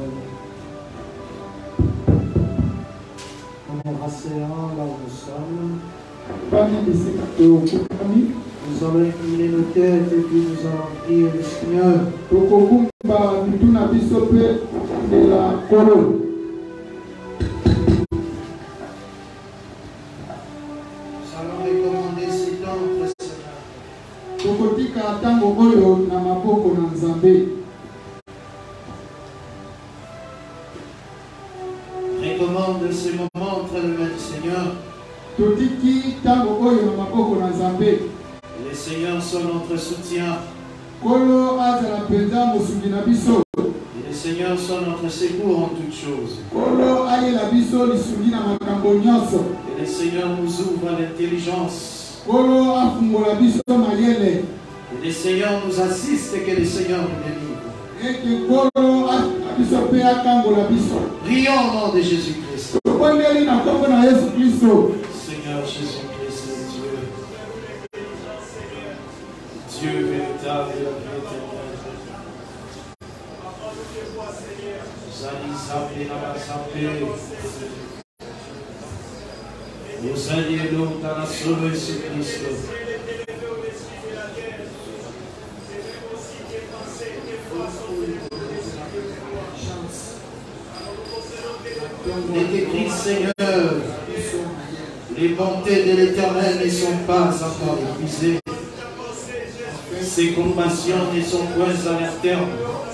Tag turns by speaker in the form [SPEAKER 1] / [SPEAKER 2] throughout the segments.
[SPEAKER 1] Embrassez là où nous sommes. Nous allons incliner nos têtes et puis nous allons prier le Seigneur. Nous allons recommander ces temps au Seigneur. Recommande ces moments entre les mains du Seigneur. Les Seigneurs sont notre soutien. Et les Seigneurs sont notre secours en toutes choses. Et les Seigneurs nous ouvrent l'intelligence. Et les Seigneurs nous assistent et que les Seigneurs nous délivrent. Prions au nom de Jésus-Christ. Seigneur Jésus-Christ, Dieu. Dieu véritable et la vie éternelle. Nous allions dans la sauve Jésus-Christ. Il est écrit, Seigneur, les bontés de l'Éternel ne sont pas encore épuisées. Ses compassions ne sont point à leur terme.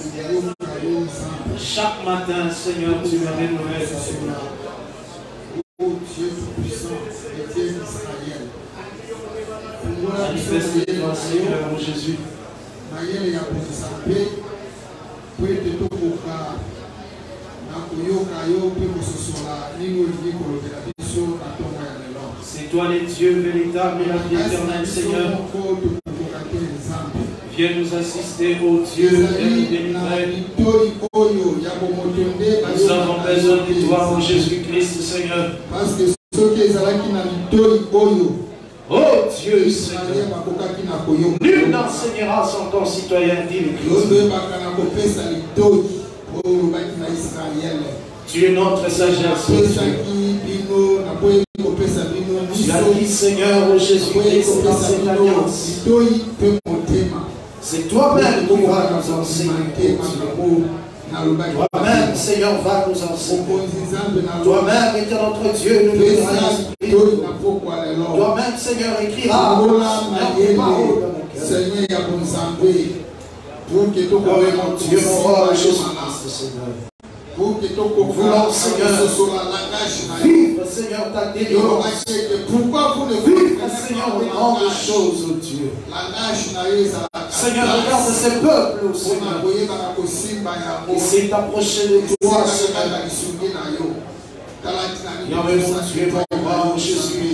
[SPEAKER 1] Chaque matin, Seigneur, tu me renouvelles. Oh Dieu tout-puissant, le Dieu d'Israël. Manifeste-toi, Seigneur, en Jésus. C'est toi le Dieu véritable et la vie éternelle, Seigneur. Viens nous assister, ô Dieu, et nous délivrer. Nous avons besoin de toi, ô Jésus-Christ, Seigneur. Oh Dieu, Seigneur. Nul n'enseignera son concitoyen, dit le Christ. Tu es notre sagesse. Tu as dit, Seigneur, ô Jésus-Christ, dans cette alliance. C'est toi-même qui vas nous enseigner. Toi-même, Seigneur, va nous enseigner. Toi-même, étant notre Dieu, nous nous donnera l'esprit. Toi-même, Seigneur, écrira notre parole dans nos cœurs. Oh mon Dieu, mon roi, Jésus-Christ, Seigneur. Nous voulons, Seigneur, vivre, Seigneur, ta délivrance. Pourquoi vous ne vivez pas, Seigneur, de grandes choses, oh Dieu. Seigneur, regarde ces peuples, oh Seigneur. Il s'est approché de toi, Seigneur. Yahweh, mon Dieu, mon roi, oh Jésus.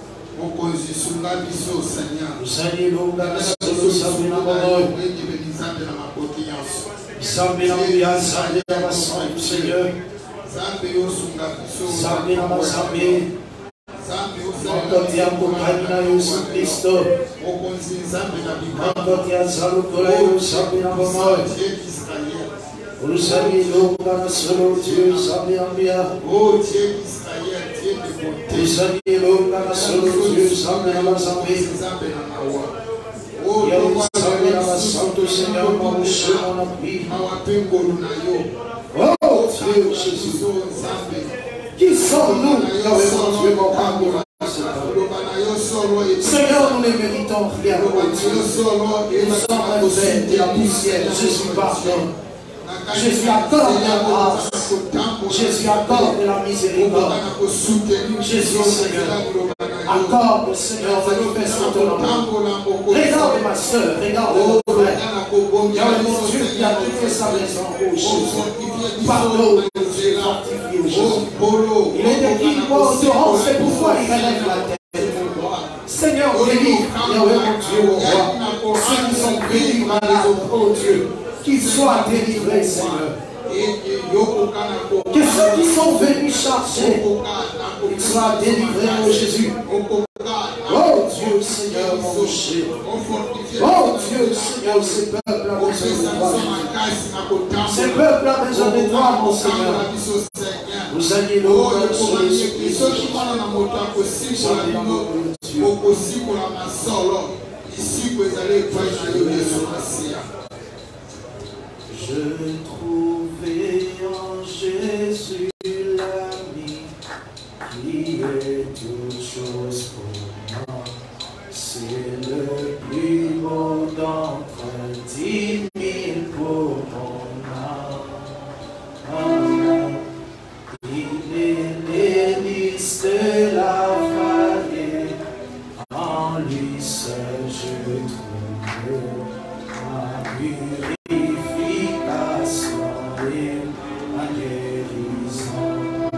[SPEAKER 1] Nous saluons la Seigneur. Oh Dieu Jésus, qui sommes-nous, Seigneur, nous ne méritons rien. Nous sommes un fait de la poussière. Jésus pardonne. Jésus accorde la grâce. Jésus accorde la miséricorde. Jésus, Seigneur, accorde, Seigneur, manifeste ton amour. Regarde ma soeur, regarde mon frère. Regarde mon Dieu qui a quitté sa maison, oh Jésus. Pardonne, Dieu, fortifie, oh Jésus. Il est écrit, oh, c'est pourquoi il relève la tête. Seigneur, délivre, Yahweh, mon Dieu, mon roi. Ceux qui sont venus malades, oh Dieu, qu'ils soient délivrés, Seigneur. Que ceux qui sont venus chargés, qu'ils soient délivrés, oh Jésus. Oh Dieu, Seigneur, mon rocher. Oh Dieu, Seigneur, ces peuples, besoin de toi. Ce peuple a besoin de toi, mon Seigneur. Vous allez le cœur sur l'esprit. Je trouvais en Jésus l'ami qui est toute chose pour moi. C'est le plus beau d'entre 10 000 pour mon âme. Il est l'hélice de la vallée, en lui seul je trouve ma purification et ma guérison.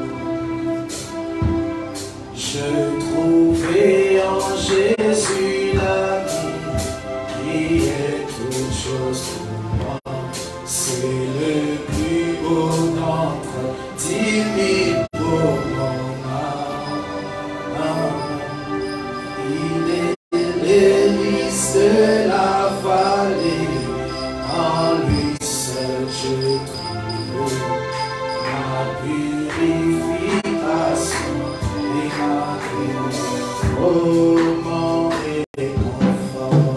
[SPEAKER 1] Je trouvais en Jésus l'ami qui est toute chose pour moi. C'est le plus beau d'entre 10 000 pour mon âme. Il est l'hélice de la vallée, en lui seul je trouve ma purification et ma guérison. Oh, mon réconfort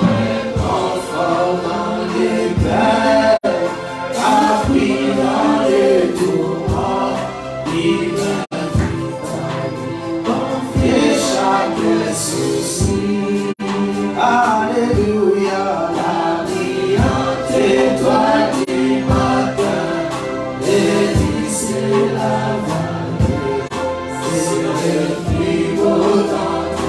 [SPEAKER 1] dans les pères, appris dans les tourments, il m'invite à confier chaque souci. Alléluia, la brillante étoile du matin, l'hélice et la vallée, c'est le plus beau d'entre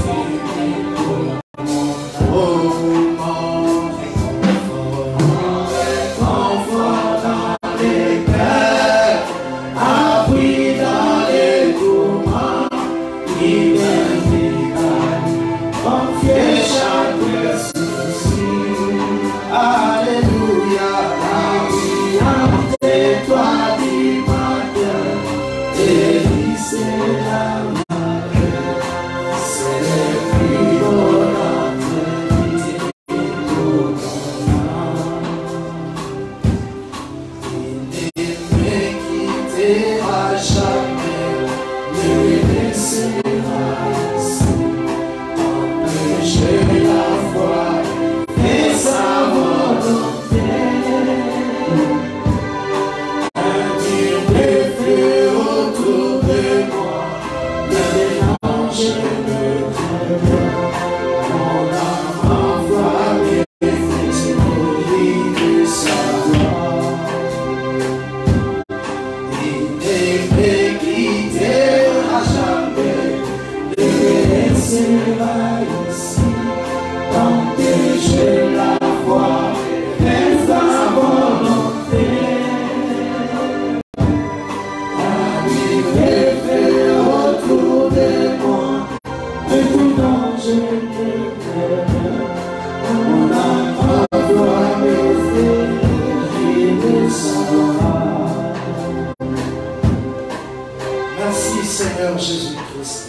[SPEAKER 1] Seigneur Jésus-Christ.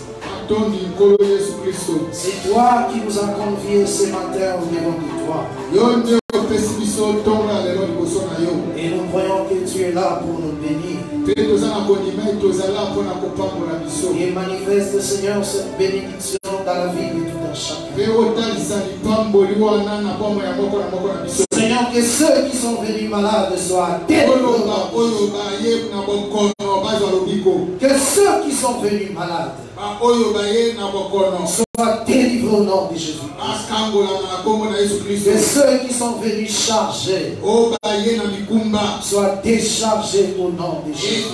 [SPEAKER 1] C'est toi qui nous as conviés ce matin au devant de toi. Et nous croyons que tu es là pour nous bénir. Et manifeste, Seigneur, cette bénédiction dans la vie de tout un chacun. Seigneur, que ceux qui sont venus malades soient délivrés. Que ceux qui sont venus malades soient délivrés au nom de Jésus. Que ceux qui sont venus chargés soient déchargés au nom de Jésus.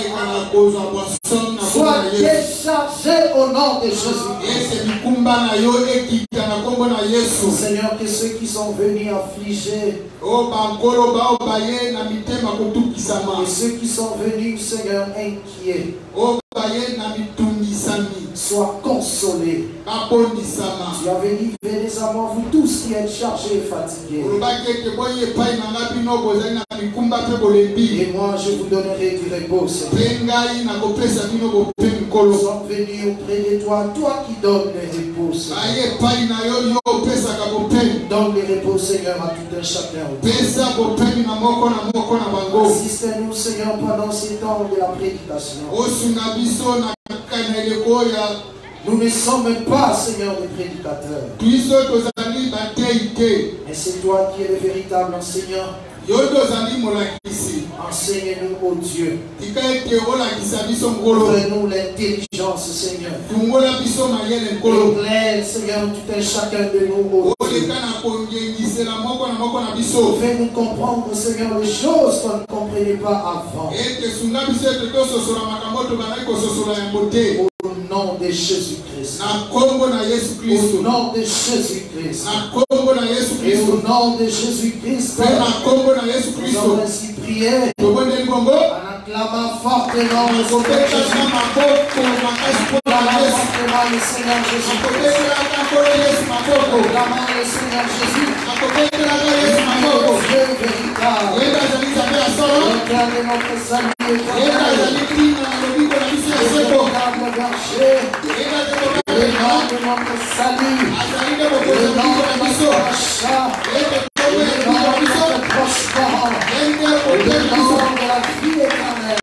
[SPEAKER 1] Soient déchargés au nom de Jésus. Seigneur, que ceux qui sont venus affligés, et ceux qui sont venus, Seigneur, inquiets, soient consolés. Tu as venu, venez à moi, vous tous qui êtes chargés et fatigués. Et moi, je vous donnerai du repos, Seigneur. Nous sommes venus auprès de toi, toi qui donnes les repos, Seigneur. Donne les repos, Seigneur, à tout un chacun. Assiste-nous, Seigneur, pendant ces temps de la prédication. Nous ne sommes pas, Seigneur, des prédicateurs. Mais c'est toi qui es le véritable enseignant. Enseigne-nous, ô Dieu. Donne-nous l'intelligence, Seigneur. Éclaire, Seigneur, tout un chacun de nous, ô Dieu. Fais-nous comprendre, Seigneur, les choses qu'on ne comprenait pas avant. Au nom de Jésus-Christ. Au nom de Jésus-Christ. Et au nom de Jésus-Christ. Nous avons ainsi prié en acclamant fortement le Seigneur Jésus. Acclamant fortement le Seigneur Jésus. Acclamant le Seigneur Jésus. Dieu véritable. L'auteur de notre salut éternel. Le véritable berger. Le nom de notre salut. Le nom de notre achat. Le nom de notre prospère. Le nom de la vie éternelle.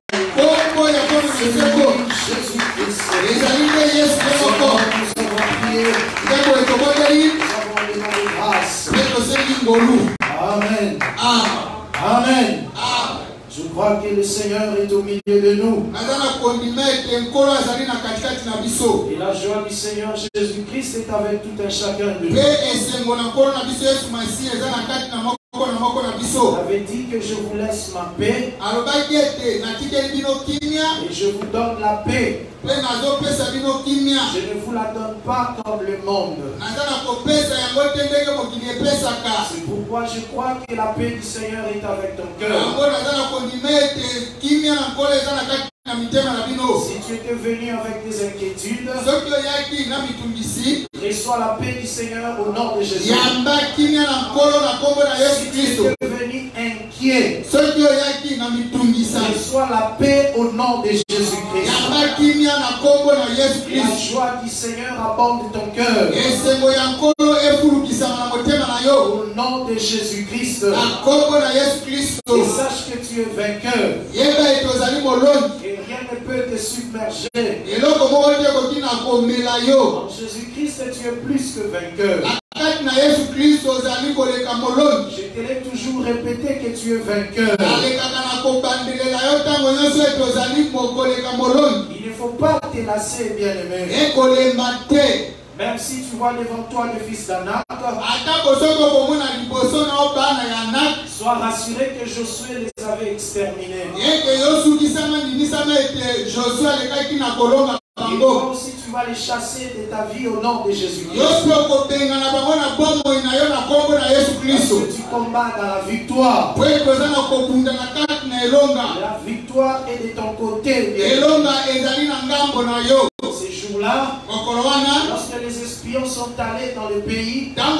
[SPEAKER 1] Jésus-Christ. Nous avons prié. Nous avons demandé grâce. Amen. Amen. Je crois que le Seigneur est au milieu de nous. Et la joie du Seigneur Jésus-Christ est avec tout un chacun de nous. J'avais dit que je vous laisse ma paix. Et je vous donne la paix. Je ne vous la donne pas comme le monde. C'est pourquoi je crois que la paix du Seigneur est avec ton cœur. Si tu étais venu avec des inquiétudes, reçois la paix du Seigneur au nom de Jésus. Si tu étais venu inquiet, reçois la paix au nom de Jésus-Christ. La joie du Seigneur abonde ton cœur. Au nom de Jésus-Christ. Et sache que tu es vainqueur. Et rien ne peut te submerger. En Jésus-Christ, tu es plus que vainqueur. Je te l'ai toujours répété que tu es vainqueur. Il ne faut pas te lasser, bien-aimé. Même si tu vois devant toi le fils d'Anak, sois rassuré que Josué les avait exterminés. Et toi aussi tu vas les chasser de ta vie au nom de Jésus-Christ. Parce que tu combats dans la victoire. La victoire est de ton côté. Ces jours-là, lorsque les espions sont allés dans le pays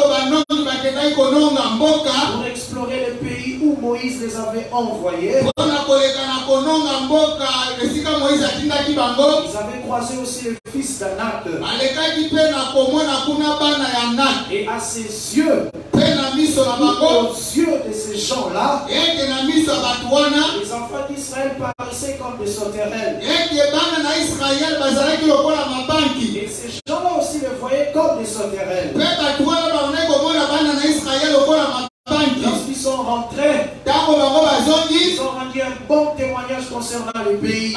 [SPEAKER 1] pour explorer le pays où Moïse les avait envoyés, ils avaient croisé aussi le fils d'Anak. Et à ses yeux, aux yeux de ces gens-là, les enfants d'Israël paraissaient comme des sauterelles. Et ces gens-là aussi les voyaient comme des sauterelles. Lorsqu'ils sont rentrés, ils ont rendu un bon témoignage concernant le pays.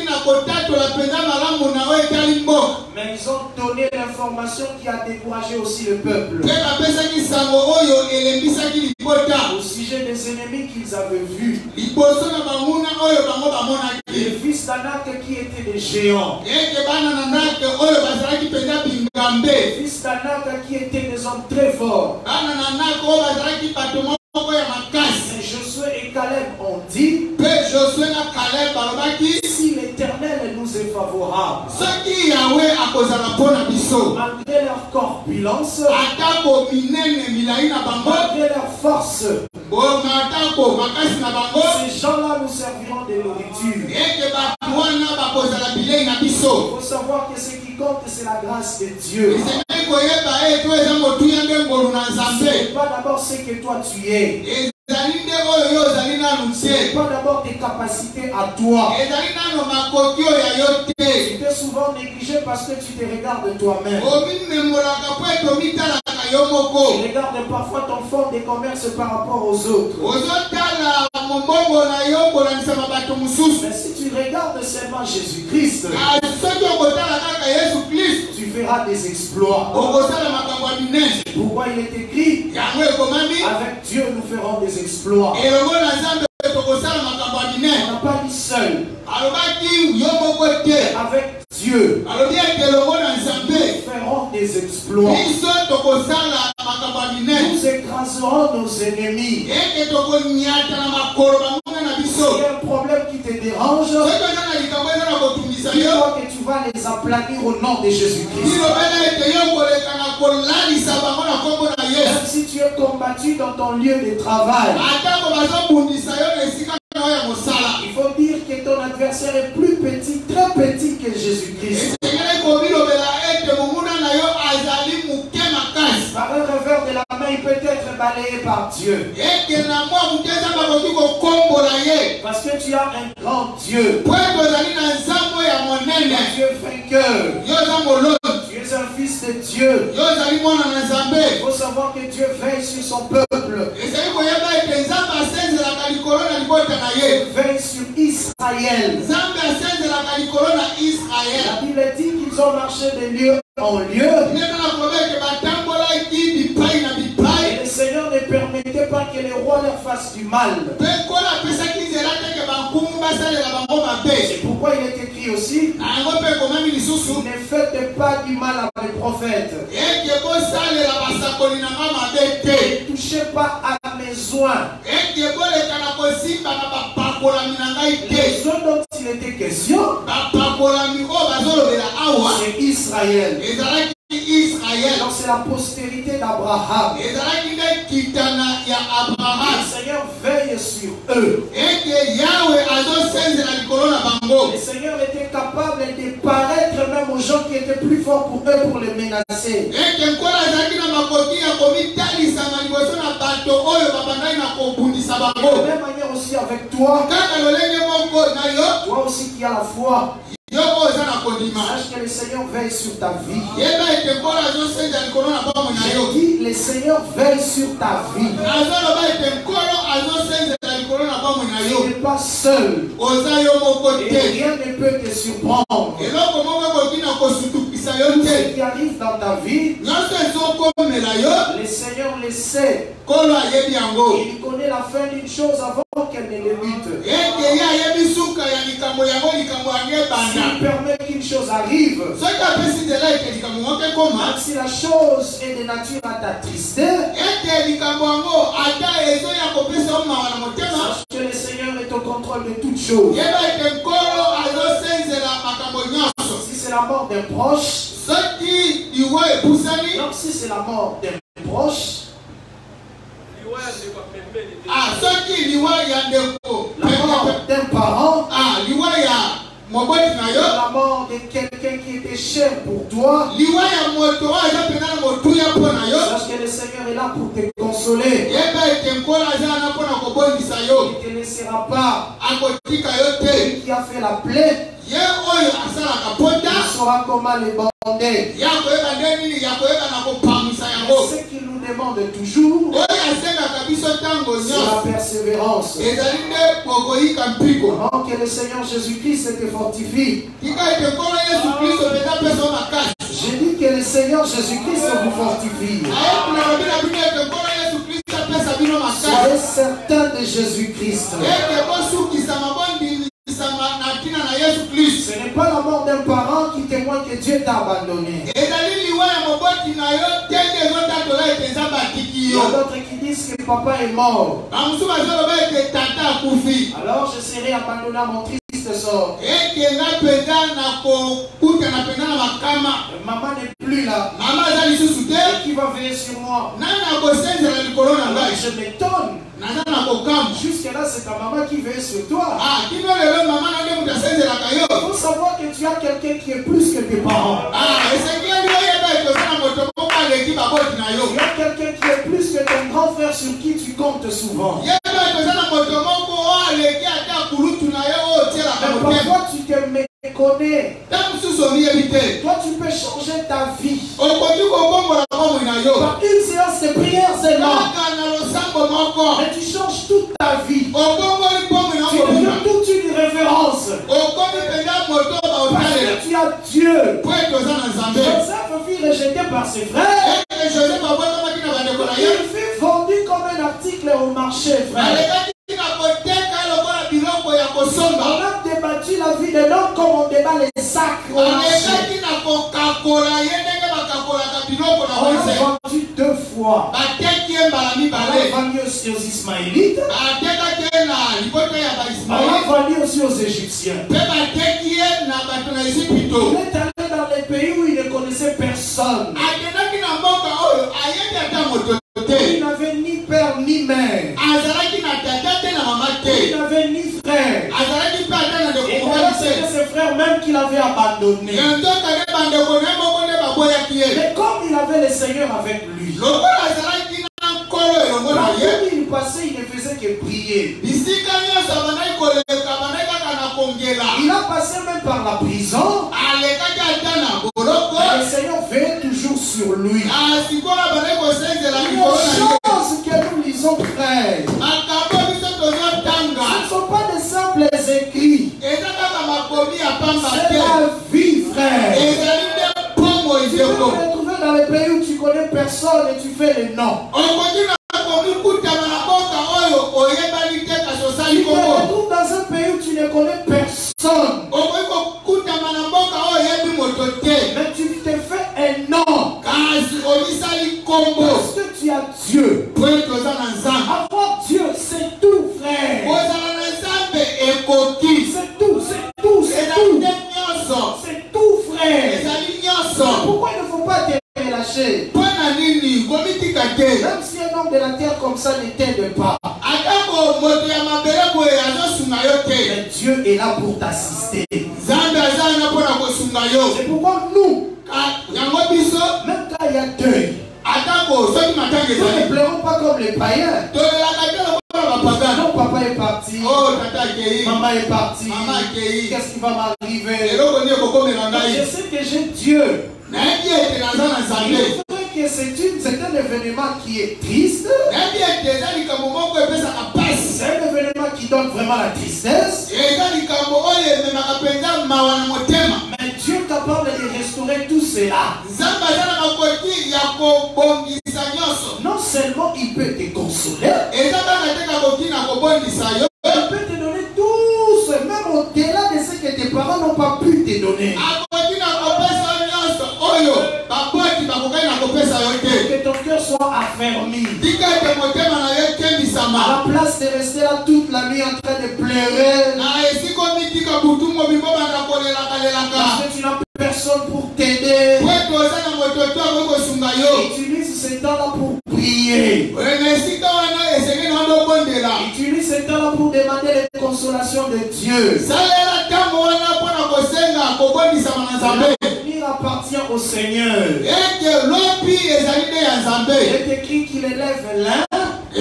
[SPEAKER 1] Mais ils ont donné l'information qui a découragé aussi le peuple. Au sujet des ennemis qu'ils avaient vus. Les fils d'Anak qui étaient des géants. Les fils d'Anak qui étaient des hommes très forts. Et Josué et Caleb ont dit, si l'Éternel nous est favorable, malgré leur corpulence, malgré leur force, ces gens-là nous serviront de nourriture. compte que c'est la grâce de Dieu. Ce n'est pas d'abord ce que toi tu es. Ce n'est pas d'abord tes capacités à toi. Tu t'es souvent négligé parce que tu te regardes toi-même. Tu regardes parfois ton fond de commerce par rapport aux autres. Mais si tu regardes seulement Jésus-Christ, tu feras des exploits. Pourquoi il est écrit, avec Dieu nous ferons des exploits. On n'a pas dit seul. Avec Dieu, nous ferons des exploits. Nous écraserons nos ennemis. S'il y a un problème qui te dérange, dis-toi que tu vas les aplanir au nom de Jésus-Christ. Même si tu es combattu dans ton lieu de travail, il faut dire que ton adversaire est plus petit, très petit que Jésus-Christ. Par un revers de la main, il peut être balayé par Dieu. Parce que tu as un grand Dieu. Dieu vainqueur. Tu es un fils de Dieu. Il faut savoir que Dieu veille sur son peuple. Il veille sur Israël. La Bible dit qu'ils ont marché de lieu en lieu. Et le Seigneur ne permettait pas que les rois leur fassent du mal. C'est pourquoi il est écrit aussi, ne faites pas du mal à les prophètes. Ne touchez pas à mes soins. Les zones dont il était question, c'est Israël. Donc c'est la postérité d'Abraham. Le Seigneur veille sur eux. Le Seigneur était capable de paraître même aux gens qui étaient plus forts pour eux pour les menacer. De la même manière aussi avec toi. Toi aussi qui as la foi. Sache que le Seigneur veille sur ta vie. J'ai dit, le Seigneur veille sur ta vie. Tu n'es pas seul. Et rien ne peut te surprendre. Ce qui arrive dans ta vie, le Seigneur le sait. Il connaît la fin d'une chose avant qu'elle ne débute. S'il permet qu'une chose arrive, même si la chose est de nature à t'attrister, sache que le Seigneur est au contrôle de toutes choses. Si c'est la mort d'un proche, donc si c'est la mort d'un proche, la mort d'un parent, la mort de quelqu'un qui était cher pour toi, sache que le Seigneur est là pour te consoler. Il ne te laissera pas. Celui qui a fait la plaie, il saura comment les bander. Ce qu'il nous demande toujours, c'est la persévérance. Avant que le Seigneur Jésus-Christ te fortifie. J'ai dit que le Seigneur Jésus-Christ vous fortifie. Soyez certain de Jésus-Christ. Ce n'est pas la mort d'un parent qui témoigne que Dieu t'a abandonné. Il y a d'autres qui disent que papa est mort. Alors je serai abandonné à mon triste sort. Maman n'est plus là. Qui va veiller sur moi? Je m'étonne. Jusque là c'est ta maman qui veille sur toi. Il faut savoir que tu tu as quelqu'un qui est plus que tes parents. Tu as quelqu'un qui est plus que ton grand frère sur qui tu comptes souvent. Mais parfois tu te méconnais. Toi tu peux changer ta vie par une séance de prière seulement. Mais tu changes toute ta vie. Tu deviens toute une référence. Parce que tu as Dieu. Joseph fut rejeté par ses frères. Il fut vendu comme un article au marché, frère. On a débattu la vie de l'homme comme on débat les sacs au marché. On l'a vendu 2 fois. On l'a vendu aussi aux Ismaélites. On l'a vendu aussi aux Égyptiens. Il est allé dans les pays où il ne connaissait personne. Il n'avait ni père ni mère. Il n'avait ni frère. Et voilà, c'était ses frères même qu'il avait abandonnés. Mais comme il avait le Seigneur avec lui, partout où il passait, il ne faisait que prier. Il a passé même par la prison. Mais le Seigneur veille toujours sur lui. Il y a une chose que nous lisons, frère. Ce ne sont pas des simples écrits. C'est la vie, frère. Tu peux te retrouver dans les pays où tu connais personne et tu fais les noms. Tu te retrouves dans un pays où tu ne connais personne. Mais tu te fais un nom. Parce que tu as Dieu. Avoir Dieu, c'est tout, frère. C'est tout, c'est tout, c'est tout. C'est tout, frère. Pourquoi il ne faut pas te relâcher? Même si un homme de la terre comme ça ne t'aide pas. Mais Dieu est là pour t'assister. C'est pourquoi nous, même quand il y a deuil, nous ne pleurons pas comme les païens. Non, papa est parti. Maman est partie. Qu'est-ce qui va m'arriver? Je sais que j'ai Dieu. Que c'est un événement qui est triste. C'est un événement qui donne vraiment la tristesse. Mais Dieu est capable de restaurer tout cela. Non seulement il peut te consoler, il peut te donner tout, même au-delà de ce que tes parents n'ont pas pu te donner. Que ton cœur soit affermi. À la place de rester là toute la nuit en train de pleurer. Parce que tu n'as personne pour t'aider. Utilise ce temps-là pour prier. Utilise ce temps-là pour demander les consolations de Dieu. L'avenir appartient au Seigneur. Il est écrit qu'il élève l'un et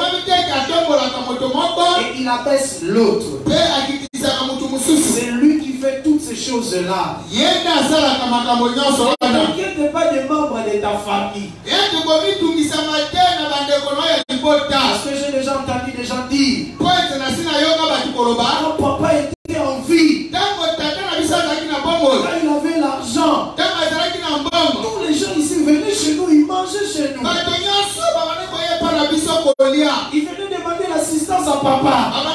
[SPEAKER 1] il abaisse l'autre. C'est lui qui fait toutes ces choses-là. Ne t'inquiète pas des membres de ta famille. Parce que j'ai déjà entendu des gens dire: quand papa était en vie, quand il avait l'argent, tous les gens ici venaient chez nous, ils mangeaient chez nous. Ils venaient demander l'assistance à papa.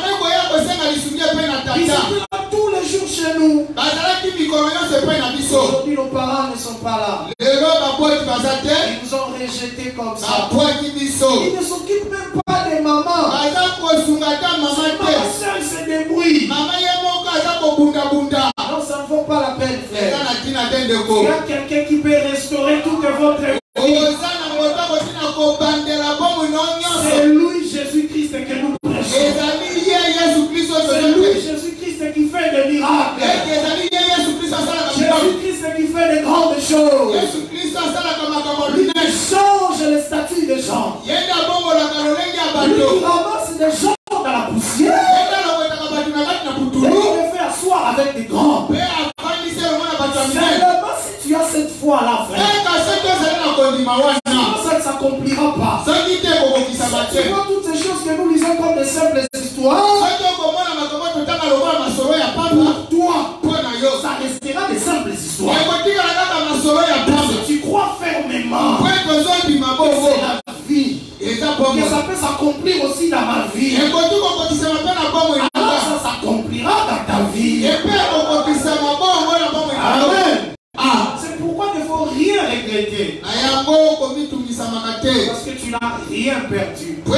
[SPEAKER 1] Ils étaient là tous les jours chez nous. Aujourd'hui, nos parents ne sont pas là. Ils nous ont rejetés comme ça. Ils ne s'occupent même pas des mamans. Ma soeur se débrouille. Non, ça ne vaut pas la peine, frère. Il y a quelqu'un qui peut restaurer toute votre vie. C'est lui, Jésus-Christ, que nous prêchons. C'est lui, Jésus-Christ, qui fait des miracles. avec des grands. Seulement si tu as cette foi-là, frère, ça ne s'accomplira pas. Tu vois toutes ces choses que nous lisons comme des simples histoires. Pour toi, ça restera des simples histoires. Si tu crois fermement que c'est la vie, que ça peut s'accomplir aussi dans ma vie, alors ça s'accomplira dans ta vie. Amen. C'est pourquoi il ne faut rien regretter. Parce que tu n'as rien perdu. Tu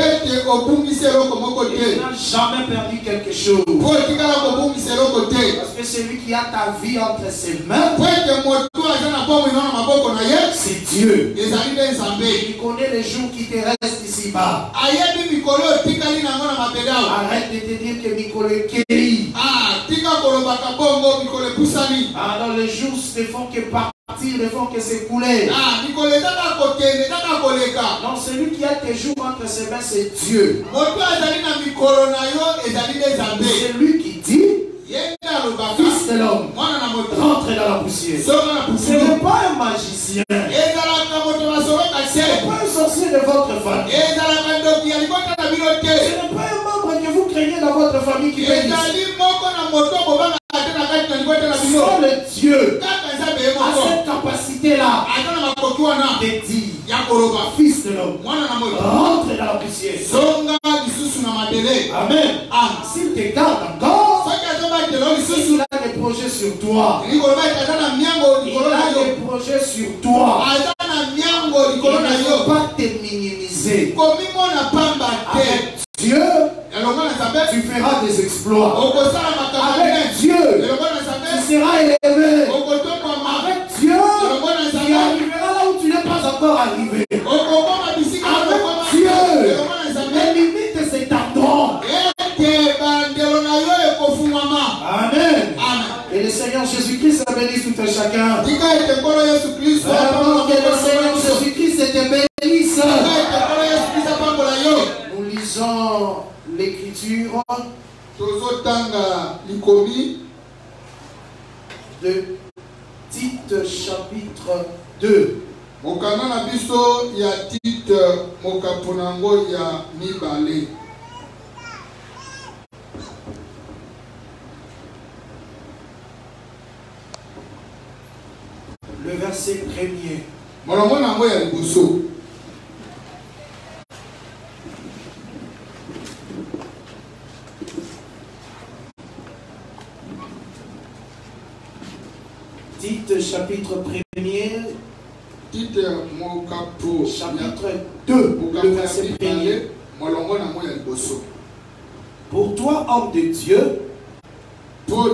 [SPEAKER 1] n'as jamais perdu quelque chose. Parce que celui qui a ta vie entre ses mains, c'est Dieu. Il connaît les jours qui te restent ici-bas. Arrête de te dire que Mikolo est Kéli. Alors les jours ne font que partir, ne font que s'écouler. Non, celui qui a tes jours entre ses mains, c'est Dieu. C'est lui qui dit, Fils de l'homme, rentre dans la poussière. Ce n'est pas un magicien. Ce n'est pas un sorcier de votre famille. Ce n'est pas un membre que vous craignez dans votre famille qui bénisse. Seul le Dieu a cette capacité-là de dire, Fils de l'homme, rentre dans la poussière. Amen. S'il te garde encore, s'il a des projets sur toi, il a des projets sur toi, il ne faut pas te minimiser. Avec Dieu, tu feras des exploits. Avec Dieu, tu seras élevé. Avec Dieu, tu arriveras là où tu n'es pas encore arrivé. Avec Dieu, les limites s'étendront. Amen. Et le Seigneur Jésus-Christ a béni tout un chacun. Vraiment que le Seigneur Jésus-Christ te bénisse. Nous lisons l'écriture de Tite chapitre 2. Le verset 1er. Tite chapitre 1er. Chapitre 2, le verset 1er. Pour toi, homme de Dieu, pour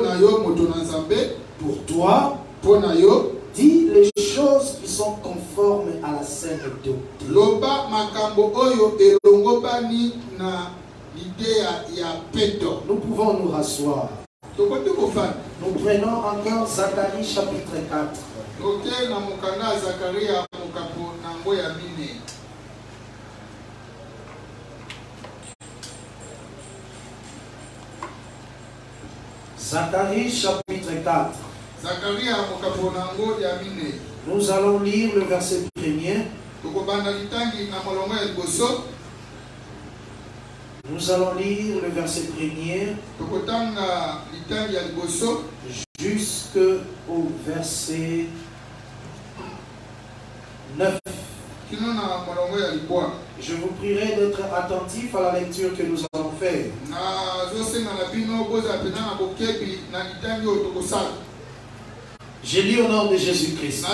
[SPEAKER 1] toi, dis les choses qui sont conformes à la saine doctrine. Nous pouvons nous rasseoir. Nous prenons encore Zacharie chapitre 4. Zacharie chapitre 4. Nous allons lire le verset 1er. Nous allons lire le verset 1er jusqu'au verset 9. Je vous prierai d'être attentif à la lecture que nous allons faire. Je lis au nom de Jésus-Christ.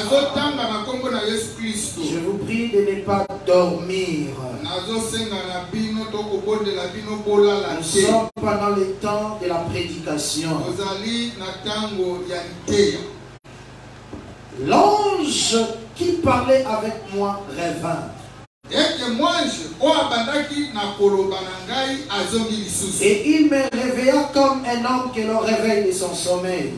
[SPEAKER 1] Je vous prie de ne pas dormir. Nous sommes pendant le temps de la prédication. L'ange qui parlait avec moi revint. Et il me réveilla comme un homme que l'on réveille de son sommeil.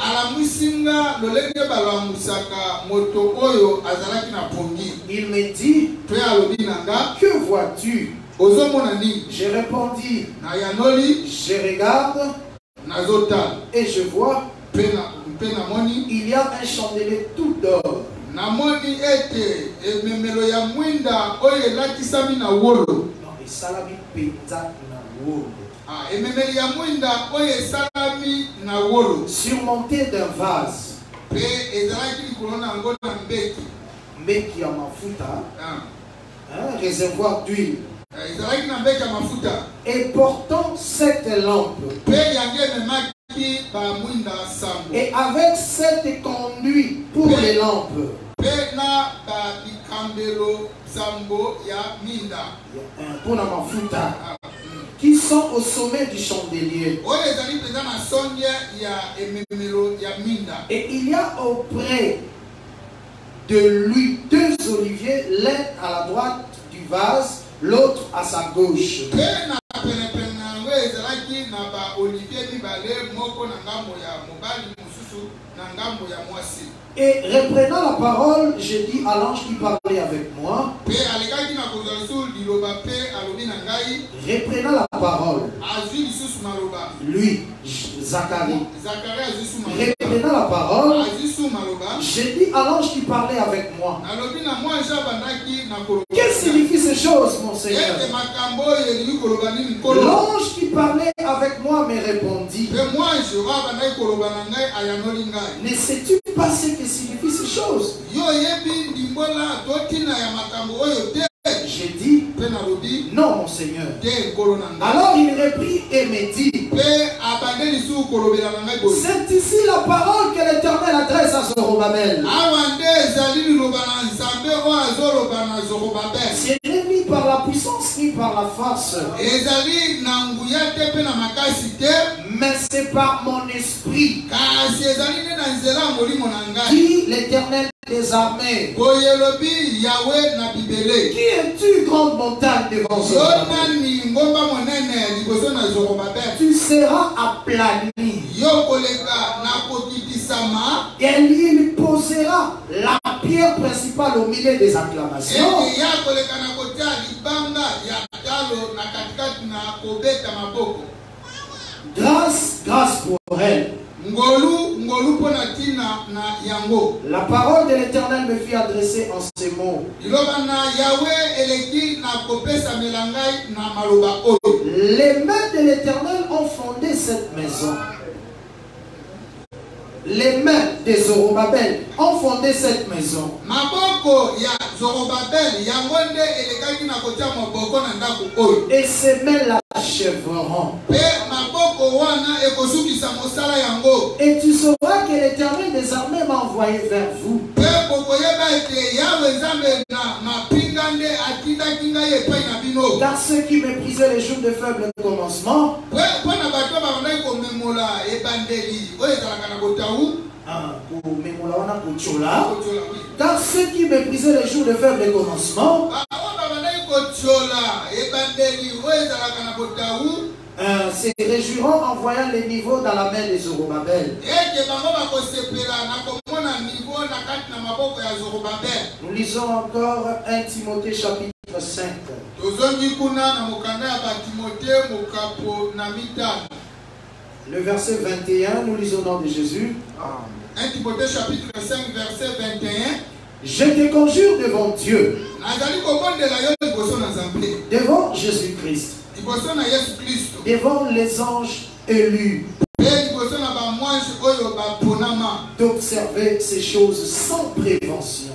[SPEAKER 1] Il me dit, que vois-tu? Je répondis, je regarde Et je vois, il y a un chandelier tout d'or.
[SPEAKER 2] Namoni ete ememelo ya mwinda oye lakisami na wolo.
[SPEAKER 1] Non, et salami penza na wolo.
[SPEAKER 2] Ah, ememelo ya mwinda oye salami na wolo.
[SPEAKER 1] Surmonté d'un vase.
[SPEAKER 2] Pe ezalaki likolona ngo na mbeki.
[SPEAKER 1] Mbeki ya mafuta. Réservoir d'huile.
[SPEAKER 2] Ezalaki na mbeki ya mafuta.
[SPEAKER 1] Et portant 7 lampes.
[SPEAKER 2] Pe yange memaki ba mwinda sambo.
[SPEAKER 1] Et avec 7 conduits pour les lampes.
[SPEAKER 2] Pena ba bikambelo sambo ya minda.
[SPEAKER 1] Pour la mafuta. Qui sont au sommet du chandelier. Et il y a auprès de lui 2 oliviers, l'un à la droite du vase, l'autre à sa gauche. Et reprenant la parole, j'ai dit à l'ange qui parlait avec moi. Reprenant la parole. Lui, Zacharie. Reprenant la parole, j'ai dit à l'ange qui parlait avec moi. Qu'est-ce que signifie ces choses, mon Seigneur? L'ange qui parlait avec moi me répondit. Ne sais-tu pas ce que signifient ces choses? J'ai dit, non, mon Seigneur. Alors il reprit et me dit, c'est ici la parole que l'Éternel adresse à Zorobabel. Ce n'est ni par la puissance ni par la force, mais c'est par mon esprit, dit l'Éternel des armées. Qui es-tu, grande montagne devant Zorobabel? Tu seras aplani. Et il posera la pierre principale au milieu des acclamations. Grâce, grâce pour elle. La parole de l'Éternel me fit adresser en ces mots. Les mains de l'Éternel ont fondé cette maison. Les mains de Zorobabel ont fondé cette maison. Et ces mains l'achèveront. Et tu sauras que l'Éternel des armées m'a envoyé vers vous. Car ceux qui méprisaient les jours de faible commencement, car ceux qui méprisaient les jours de faible commencement se réjouiront en voyant les niveaux dans la main des Zorobabel. Nous lisons encore 1 Timothée chapitre 5. Le verset 21, nous lisons au nom de Jésus.
[SPEAKER 2] 1 Timothée chapitre 5 verset 21.
[SPEAKER 1] Je te conjure devant Dieu, devant Jésus-Christ, devant les anges élus, d'observer ces choses sans prévention.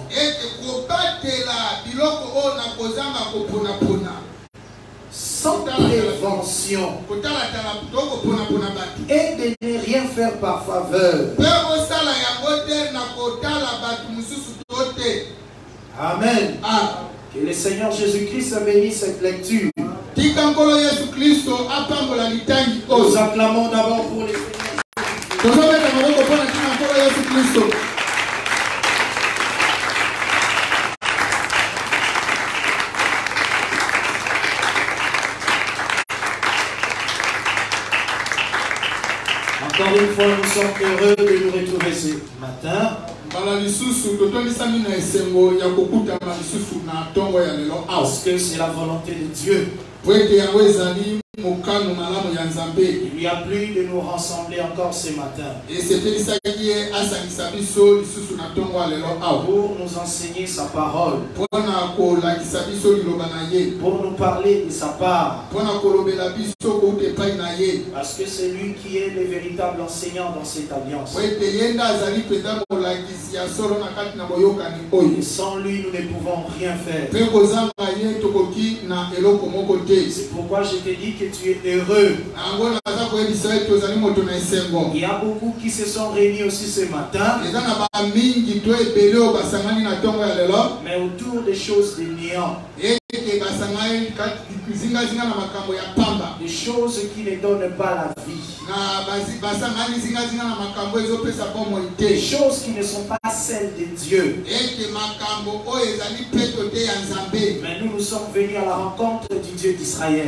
[SPEAKER 1] Sans prévention. Et de ne rien faire par faveur. Amen. Que le Seigneur Jésus-Christ bénisse cette lecture. Nous acclamons d'abord pour les Seigneurs. Encore une fois, nous sommes heureux de nous retrouver ce matin. Parce que c'est la volonté de Dieu. Il lui a plu de nous rassembler encore ce matin pour nous enseigner sa parole, pour nous parler de sa part, parce que c'est lui qui est le véritable enseignant dans cette alliance. Et sans lui, nous ne pouvons rien faire. C'est pourquoi je te dis que tu es heureux. Il y a beaucoup qui se sont réunis aussi ce matin, mais autour des choses de néant, des choses qui ne donnent pas la vie, des choses qui ne sont pas celles de Dieu. Mais nous sommes venus à la rencontre du Dieu d'Israël,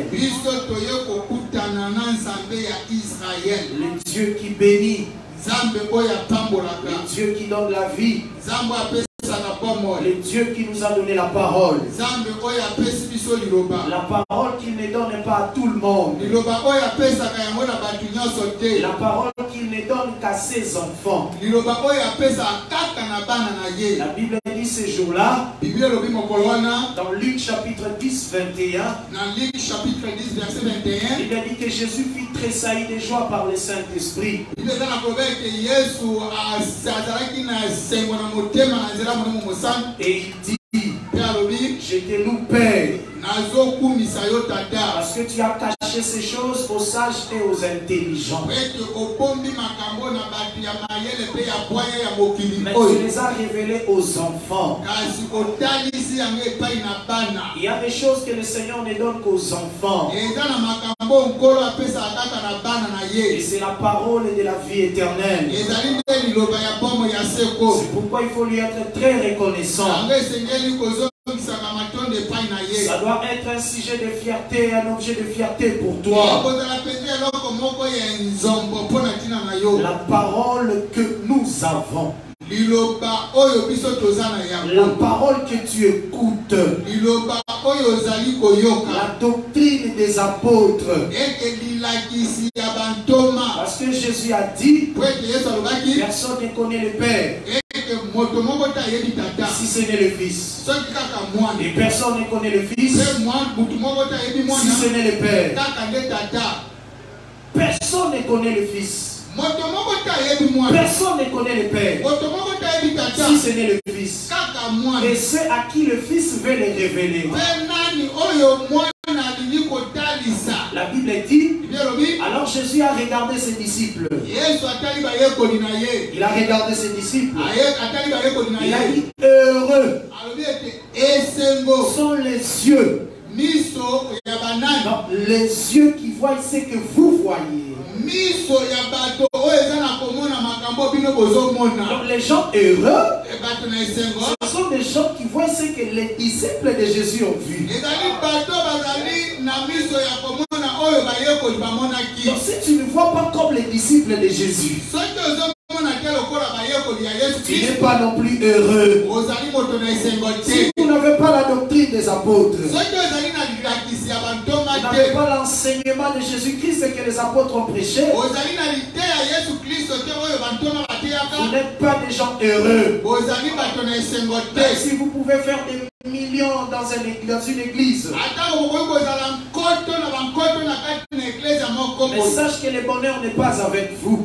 [SPEAKER 1] le Dieu qui bénit, le Dieu qui donne la vie, le Dieu qui nous a donné la parole, la parole qu'il ne donne pas à tout le monde, la parole qu'il ne donne qu'à ses enfants. La Bible dit ce jour-là, dans Luc chapitre 10, 21, il a dit que Jésus fit tressaillir de joie par le Saint-Esprit. Et il dit, je te loue, Père, parce que tu as caché ces choses aux sages et aux intelligents, mais tu les as révélées aux enfants. Il y a des choses que le Seigneur ne donne qu'aux enfants, et c'est la parole de la vie éternelle. C'est pourquoi il faut lui être très reconnaissant. Ça doit être un sujet de fierté, un objet de fierté pour toi. La parole que nous avons, la parole que tu écoutes, la doctrine des apôtres. Parce que Jésus a dit, personne ne connaît le Père si ce n'est le Fils. Et personne ne connaît le Fils si ce n'est le Père. Personne ne connaît le Fils. Personne ne connaît le Père si ce n'est le Fils. Et c'est à qui le Fils veut le révéler. La Bible dit, alors Jésus a regardé ses disciples. Il a regardé ses disciples. Il a dit, heureux sont les yeux. Non, les yeux qui voient ce que vous voyez. Donc les gens heureux, ce sont des gens qui voient ce que les disciples de Jésus ont vu. Donc si tu ne vois pas comme les disciples de Jésus, tu n'es pas non plus heureux. Si vous n'avez pas la doctrine des apôtres, vous n'avez pas l'enseignement de Jésus-Christ que les apôtres ont prêché, vous n'êtes pas des gens heureux. Même si vous pouvez faire des millions dans une église, mais sache que le bonheur n'est pas avec vous.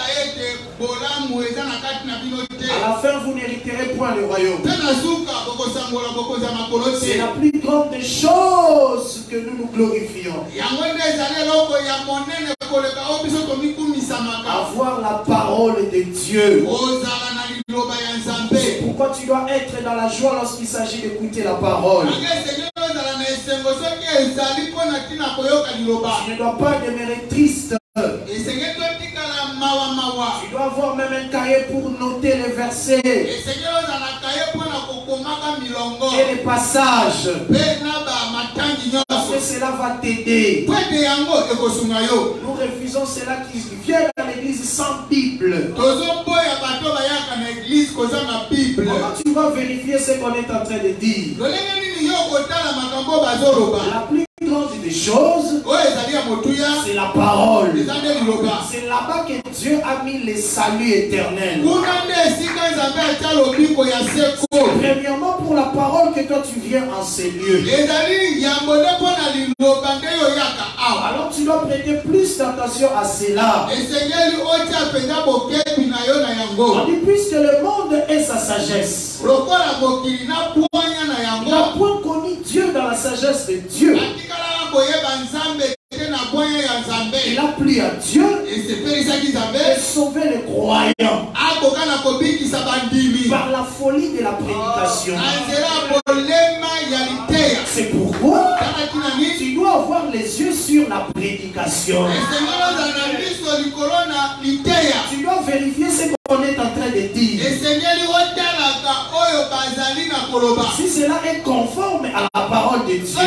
[SPEAKER 1] À la fin, vous n'hériterez point le royaume. C'est la plus grande des choses que nous nous glorifions. Avoir la parole de Dieu. C'est pourquoi tu dois être dans la joie lorsqu'il s'agit d'écouter la parole. Tu ne dois pas demeurer triste. Tu dois avoir même un cahier pour noter les versets et les passages, parce que cela va t'aider. Nous refusons cela qui vient à l'église sans Bible. Comment tu vas vérifier ce qu'on est en train de dire? La plus grande des des choses, c'est la parole. C'est là-bas que Dieu a mis les saluts éternels. Premièrement, pour la parole que toi tu viens en ces lieux. Alors tu dois prêter plus d'attention à cela. On dit puisque le monde est sa sagesse. Il n'a point connu Dieu dans la sagesse de Dieu. Il a plu à Dieu de sauver les croyants par la folie de la prédication. C'est pourquoi tu dois avoir les yeux sur la prédication. Tu dois vérifier ce qu'on est en train de dire. Si cela est conforme à la parole de Dieu.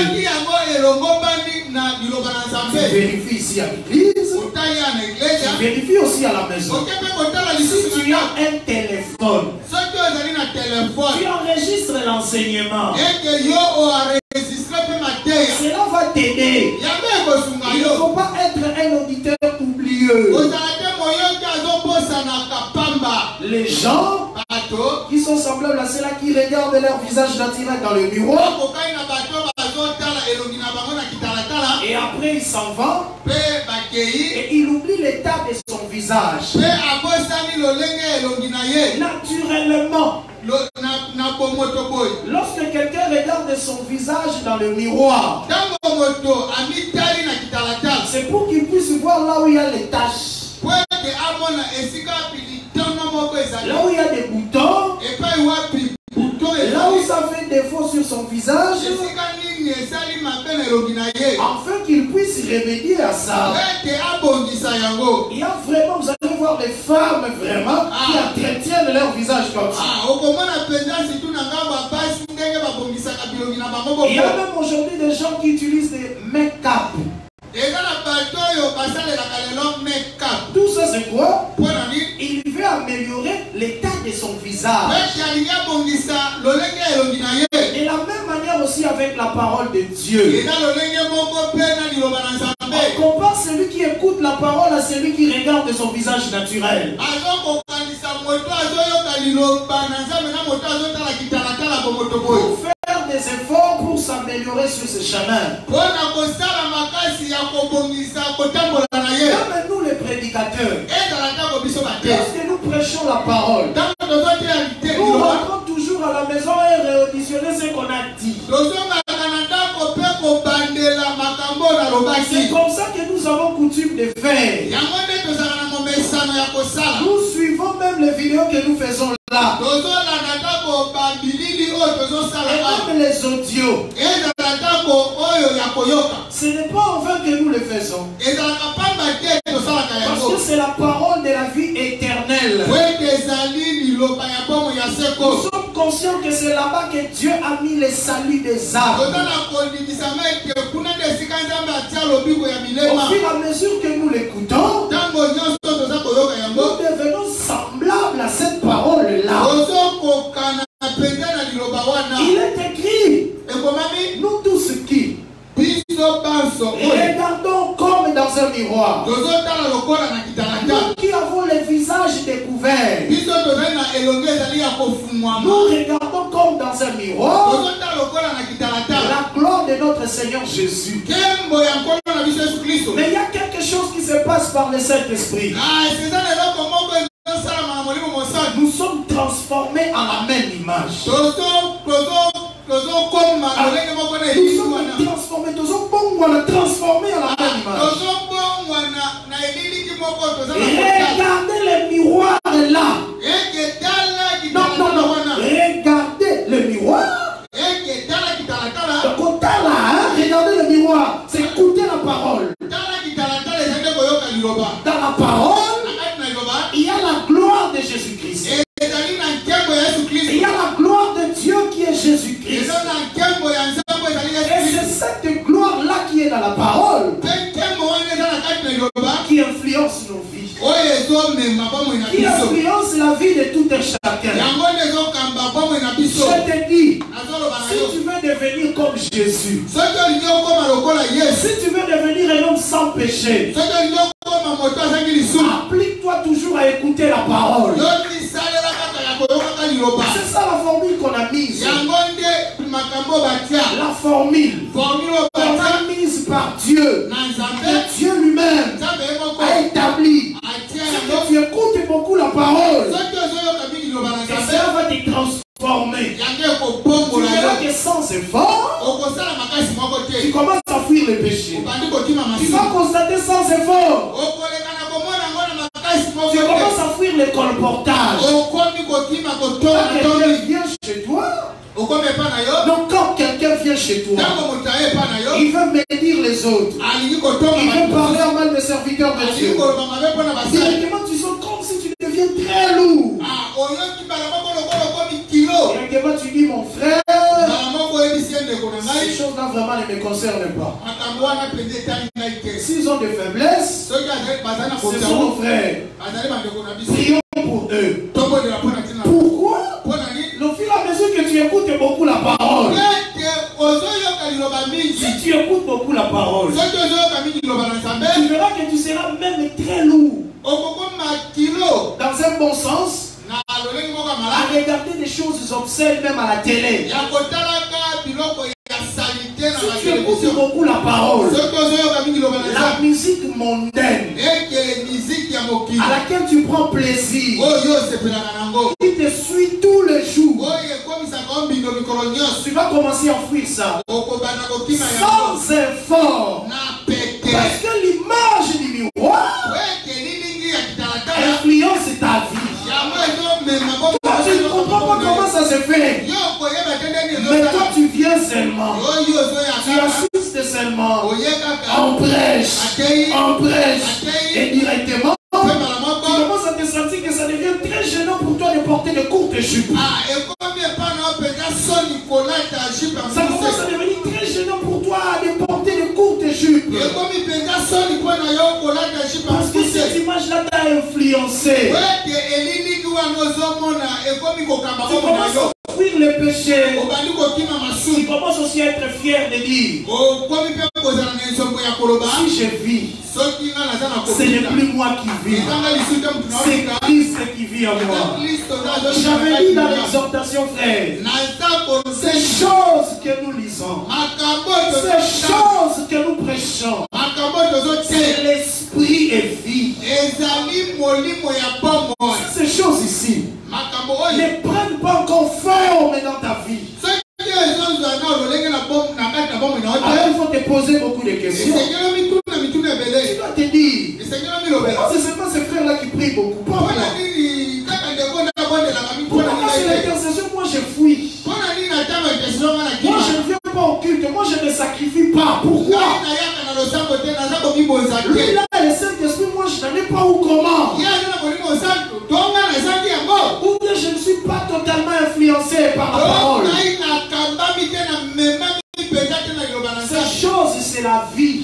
[SPEAKER 1] Tu vérifies ici à l'église. Tu vérifies aussi à la maison. Si tu as un téléphone, tu enregistres l'enseignement. Cela va t'aider. Il ne faut pas être un auditeur oublieux. Les gens qui sont semblables à ceux-là qui regardent leur visage naturel dans le miroir. Et après il s'en va. Et il oublie l'état de son visage. Naturellement. Lorsque quelqu'un regarde son visage dans le miroir, c'est pour qu'il puisse voir là où il y a les taches. Là où il y a des boutons, là où ça fait défaut sur son visage, afin qu'il puisse remédier à ça. Il y a vraiment, vous allez voir des femmes vraiment qui entretiennent leur visage comme ça. Il y a même aujourd'hui des gens qui utilisent des make-up. Tout ça c'est quoi? Il veut améliorer l'état de son visage. Et la même manière aussi avec la parole de Dieu. On compare celui qui écoute la parole à celui qui regarde son visage naturel. Pour faire des efforts pour s'améliorer sur ce chemin. Comme nous les prédicateurs, lorsque nous prêchons la parole, nous rentrons toujours à la maison et réauditionner ce qu'on a dit. C'est comme ça que nous avons coutume de faire. Nous suivons même les vidéos que nous faisons là. Et même les audios. Ce n'est pas en vain que nous le faisons. Parce que c'est la parole de la vie éternelle. Nous sommes conscients que c'est là-bas que Dieu a mis les saluts des âmes. Au fur et à mesure que nous l'écoutons, nous devenons semblables à cette parole-là. Il est écrit, nous tous qui regardons comme dans un miroir, nous qui avons les visages découverts, nous regardons comme dans un miroir la gloire de notre Seigneur Jésus. Mais il y a quelque chose qui se passe par le Saint-Esprit. Nous sommes transformés en la même image. Nous sommes transformés en la même image. Regardez le miroir là. Non. Regardez le miroir. Regardez le miroir. C'est écouter la parole. Dans la parole, il y a la gloire de Jésus-Christ. Il y a la gloire de Dieu qui est Jésus-Christ. Et c'est cette gloire-là qui est dans la parole qui influence nos vies. Qui influence la vie de tout un chacun. Je te dis, si tu veux devenir comme Jésus, si tu veux devenir un homme sans péché, applique-toi toujours à écouter la parole. C'est ça la formule qu'on a mise. La formule mise par Dieu. Que Dieu lui-même a établi. Si tu écoutes beaucoup la parole, et ça va te transformer. Tu verras que sans effort, tu commences à fuir le péché. Tu vas constater sans effort, tu commences à fuir le colportage. Quand quelqu'un vient chez toi, donc quand quelqu'un vient chez toi, il veut médire les autres, il veut parler en mal des serviteurs de Dieu, directement tu sens comme si tu deviens très lourd. Directement tu dis mon frère, ces choses-là vraiment ne me concernent pas. S'ils ont des faiblesses, ce sont nos frères. Prions pour eux. Pourquoi? Au fur et à mesure que tu écoutes beaucoup la parole, si tu écoutes beaucoup la parole, tu verras que tu seras même très lourd. Dans un bon sens, à regarder des choses obscènes même à la télé. Si tu écoutes beaucoup la parole, la musique mondaine à laquelle tu prends plaisir, qui te suit tous les jours, tu vas commencer à fuir ça sans effort, parce que l'image du miroir influence ta vie. Toi, tu ne comprends pas comment ça se fait, mais toi tu viens seulement, tu assistes seulement, on prêche, et directement tu commences à te sentir que ça devient très gênant pour toi de porter de courtes jupes. Ça commence à devenir très gênant pour toi de porter de courtes jupes. Parce que cette image-là t'a influencé. Tu commences à fuir le péché. Tu commences aussi à être fier de dire, si je vis, ce n'est plus moi qui vis, c'est Christ qui vit en moi. J'avais dit dans l'exhortation, frère, ces choses que nous lisons, ces choses que nous prêchons, c'est l'esprit et vie. Ces choses ici ne prennent pas encore forme dans ta vie. Alors il faut te poser beaucoup de questions. Tu dois te dire, c'est seulement ces frères-là qui prient beaucoup. Pourquoi c'est l'intercession? Moi je fuis. Moi je ne viens pas au culte. Moi je ne sacrifie pas. Pourquoi? Lui là, le Saint-Esprit, moi je n'en ai pas ou comment. Ou bien je ne suis pas totalement influencé par la parole. Ces choses, c'est la vie.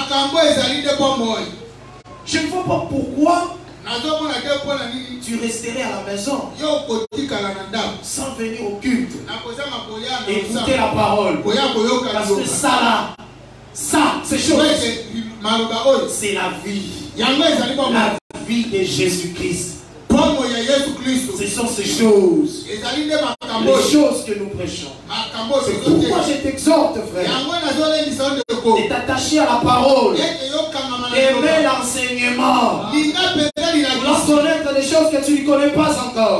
[SPEAKER 1] Je ne vois pas pourquoi tu resterais à la maison sans venir au culte, écouter la parole. Parce que ça, ces choses, c'est la vie. La vie de Jésus-Christ. Ce sont ces choses, les choses que nous prêchons. C'est pourquoi je t'exhorte, frère, de t'attacher à la parole, d'aimer l'enseignement, de connaître des choses que tu ne connais pas encore.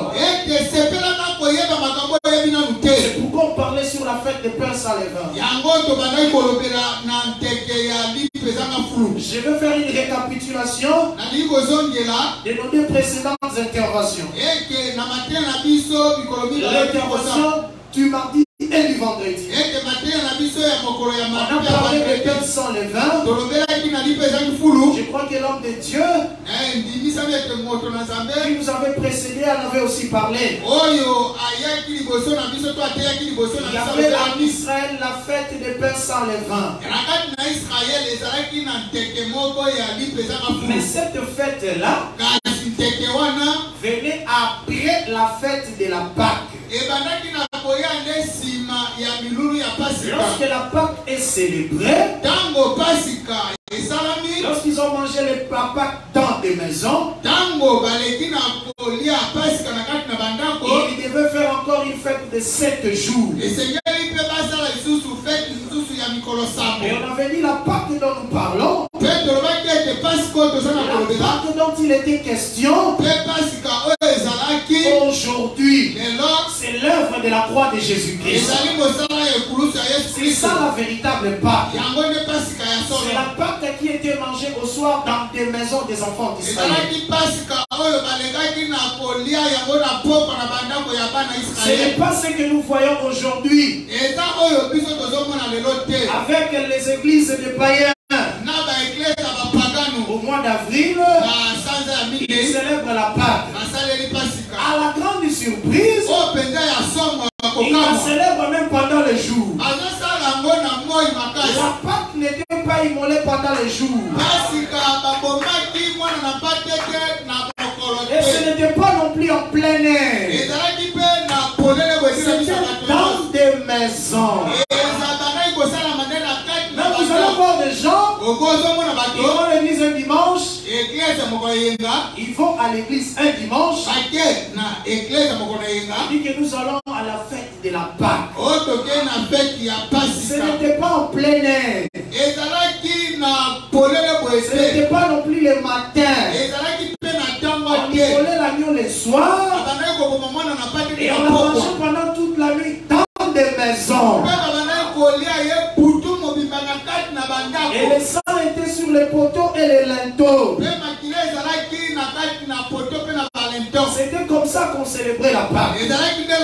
[SPEAKER 1] C'est pourquoi on parlait sur la fête des pains sans levain. Je vais faire une récapitulation de nos deux précédentes interventions. L'intervention du mardi et du vendredi. On a parlé de pains sans levain. Je crois que l'homme de Dieu qui nous avait précédé en avait aussi parlé. Il y avait en Israël la fête des pains sans levain. Mais cette fête-là venait après la fête de la Pâque. Lorsque la Pâque est célébrée, lorsqu'ils ont mangé les Pâques dans des maisons, ils devaient faire encore une fête de 7 jours. Et on avait dit la Pâque dont nous parlons, la Pâque dont il était question aujourd'hui, c'est l'œuvre de la croix de Jésus-Christ. C'est ça la véritable Pâque. C'est la Pâque qui était mangée au soir dans des maisons des enfants d'Israël. Ce n'est pas ce que nous voyons aujourd'hui avec les églises de païens. Au mois d'avril, ils célèbrent la Pâque. À la grande surprise, ils la célèbrent même pendant le jour. La Pâque n'était pas immolée pendant le jour. Et ce n'était pas non plus en plein air. C'était dans des maisons. Mais vous allez voir des gens, ils vont à l'église un dimanche, ils vont à l'église un dimanche, ils disent que nous allons à la fête de la Pâque. Ce n'était pas en plein air. Ce n'était pas non plus le matin. On volait l'agneau le soir et on a mangé pendant toute la nuit dans des maisons. Et le sang était sur les poteaux et les linteaux. C'était comme ça qu'on célébrait la Pâque. Et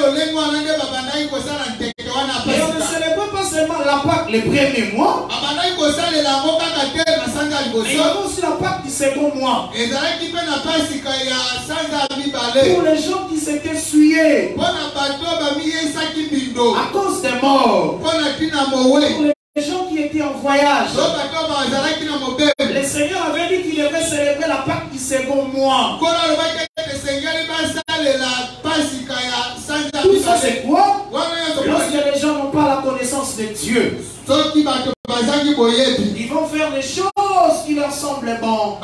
[SPEAKER 1] on ne célébrait pas seulement la Pâque les premiers mois. Il y avait aussi la Pâque du second mois. Pour les gens qui s'étaient souillés à cause des morts. Pour les gens qui étaient en voyage. Le Seigneur avait dit qu'il devait célébrer la Pâque du second mois. Tout ça c'est quoi? Lorsque les gens n'ont pas la connaissance de Dieu, ils vont faire des choses qui leur semblent bonnes.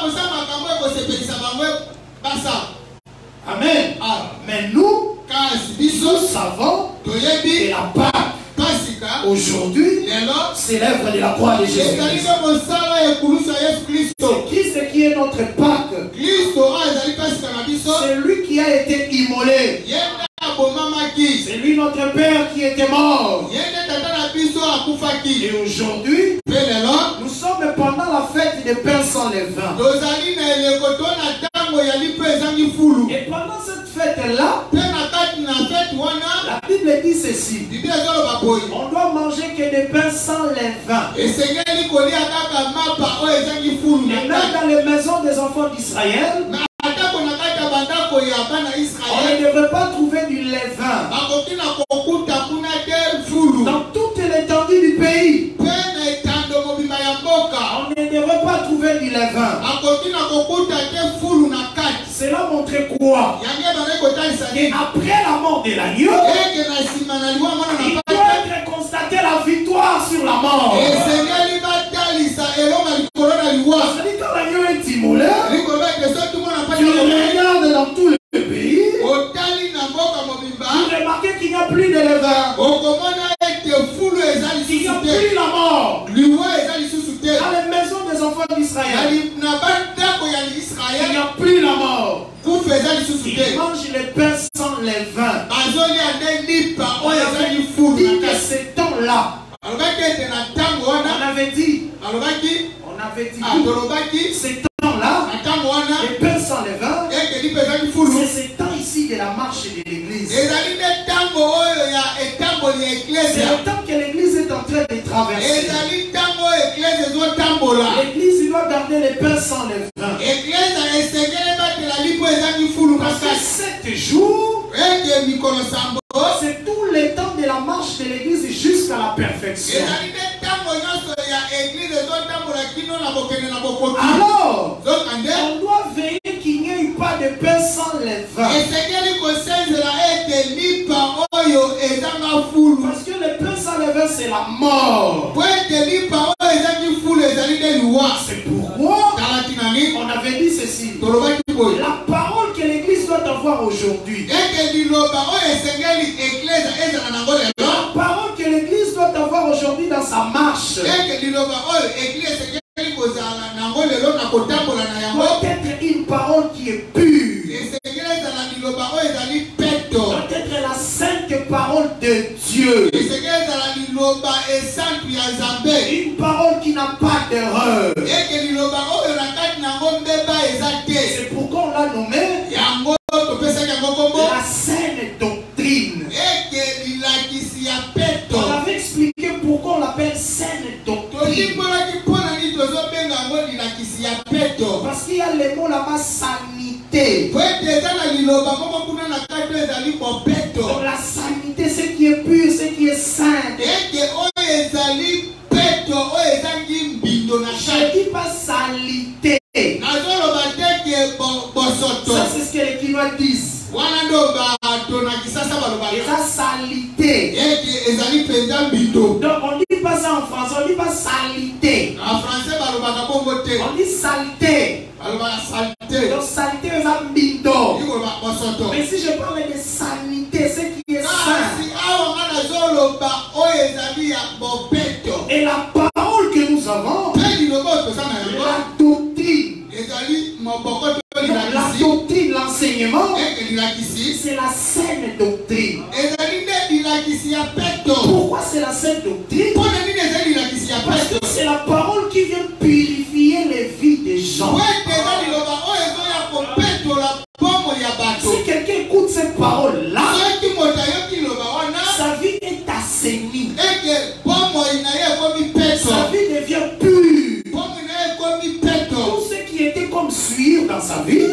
[SPEAKER 1] Amen. Mais nous savons que la Pâque aujourd'hui, c'est l'œuvre de la croix de Jésus-Christ. C'est Christ qui est notre Pâque. C'est lui qui a été immolé. C'est lui notre Père qui était mort. Et aujourd'hui, nous sommes pendant la fête des pains sans levain. Et pendant cette fête-là, la Bible dit ceci: on doit manger que des pains sans levain. Et même dans les maisons des enfants d'Israël, on ne devrait pas trouver du levain dans toute l'étendue du pays. On ne devrait pas trouver du levain. Cela montre quoi? Qu'après la mort de l'agneau, il doit être constaté la victoire sur la mort. C'est-à-dire quand l'agneau est immolé, tu regardes dans tout le pays, vous remarquez qu'il n'y a plus de levain. Il n'y a plus la mort. Dans les maisons des enfants d'Israël, il n'y a plus la mort. Ils mangent les pains sans levain. Dit que ce temps-là, on avait dit, ce temps-là, les pains sans levain, c'est ce temps ici de la marche de l'église. C'est le temps que l'église est en train de traverser. L'église doit garder les pains sans levain. Parce que 7 jours, c'est tout le temps de la marche de l'église jusqu'à la perfection. Alors, on doit veiller qu'il n'y ait pas de pain sans levain. c'est la mort. C'est pourquoi on avait dit ceci. La parole que l'Église doit avoir aujourd'hui. La parole que l'Église doit avoir aujourd'hui dans sa marche doit être une parole qui est pure. Doit être la sainte parole de Dieu. Une parole qui n'a pas d'erreur. C'est pourquoi on l'a nommé la saine doctrine. On avait expliqué pourquoi on l'appelle saine doctrine. Parce qu'il y a le mot là-bas sanité. Donc la sanité, ce qui est pur, ce qui est saint. Je ne dis pas salité. Ça c'est ce que les Quinois disent. Et la salité. Donc on ne dit pas ça en français, on ne dit pas salité. On dit saleté. Donc saleté est un bindo. Mais si je parle de sanité, ce qui est saint. Et la parole que nous avons, la doctrine. La doctrine, l'enseignement, c'est la saine doctrine. Pourquoi c'est la saine doctrine? Parce que c'est la parole qui vient purifier les vies des gens. Si quelqu'un écoute cette parole-là, sa vie est assainie. Sa vie devient pure. Tout ce qui était comme suivre dans sa vie, il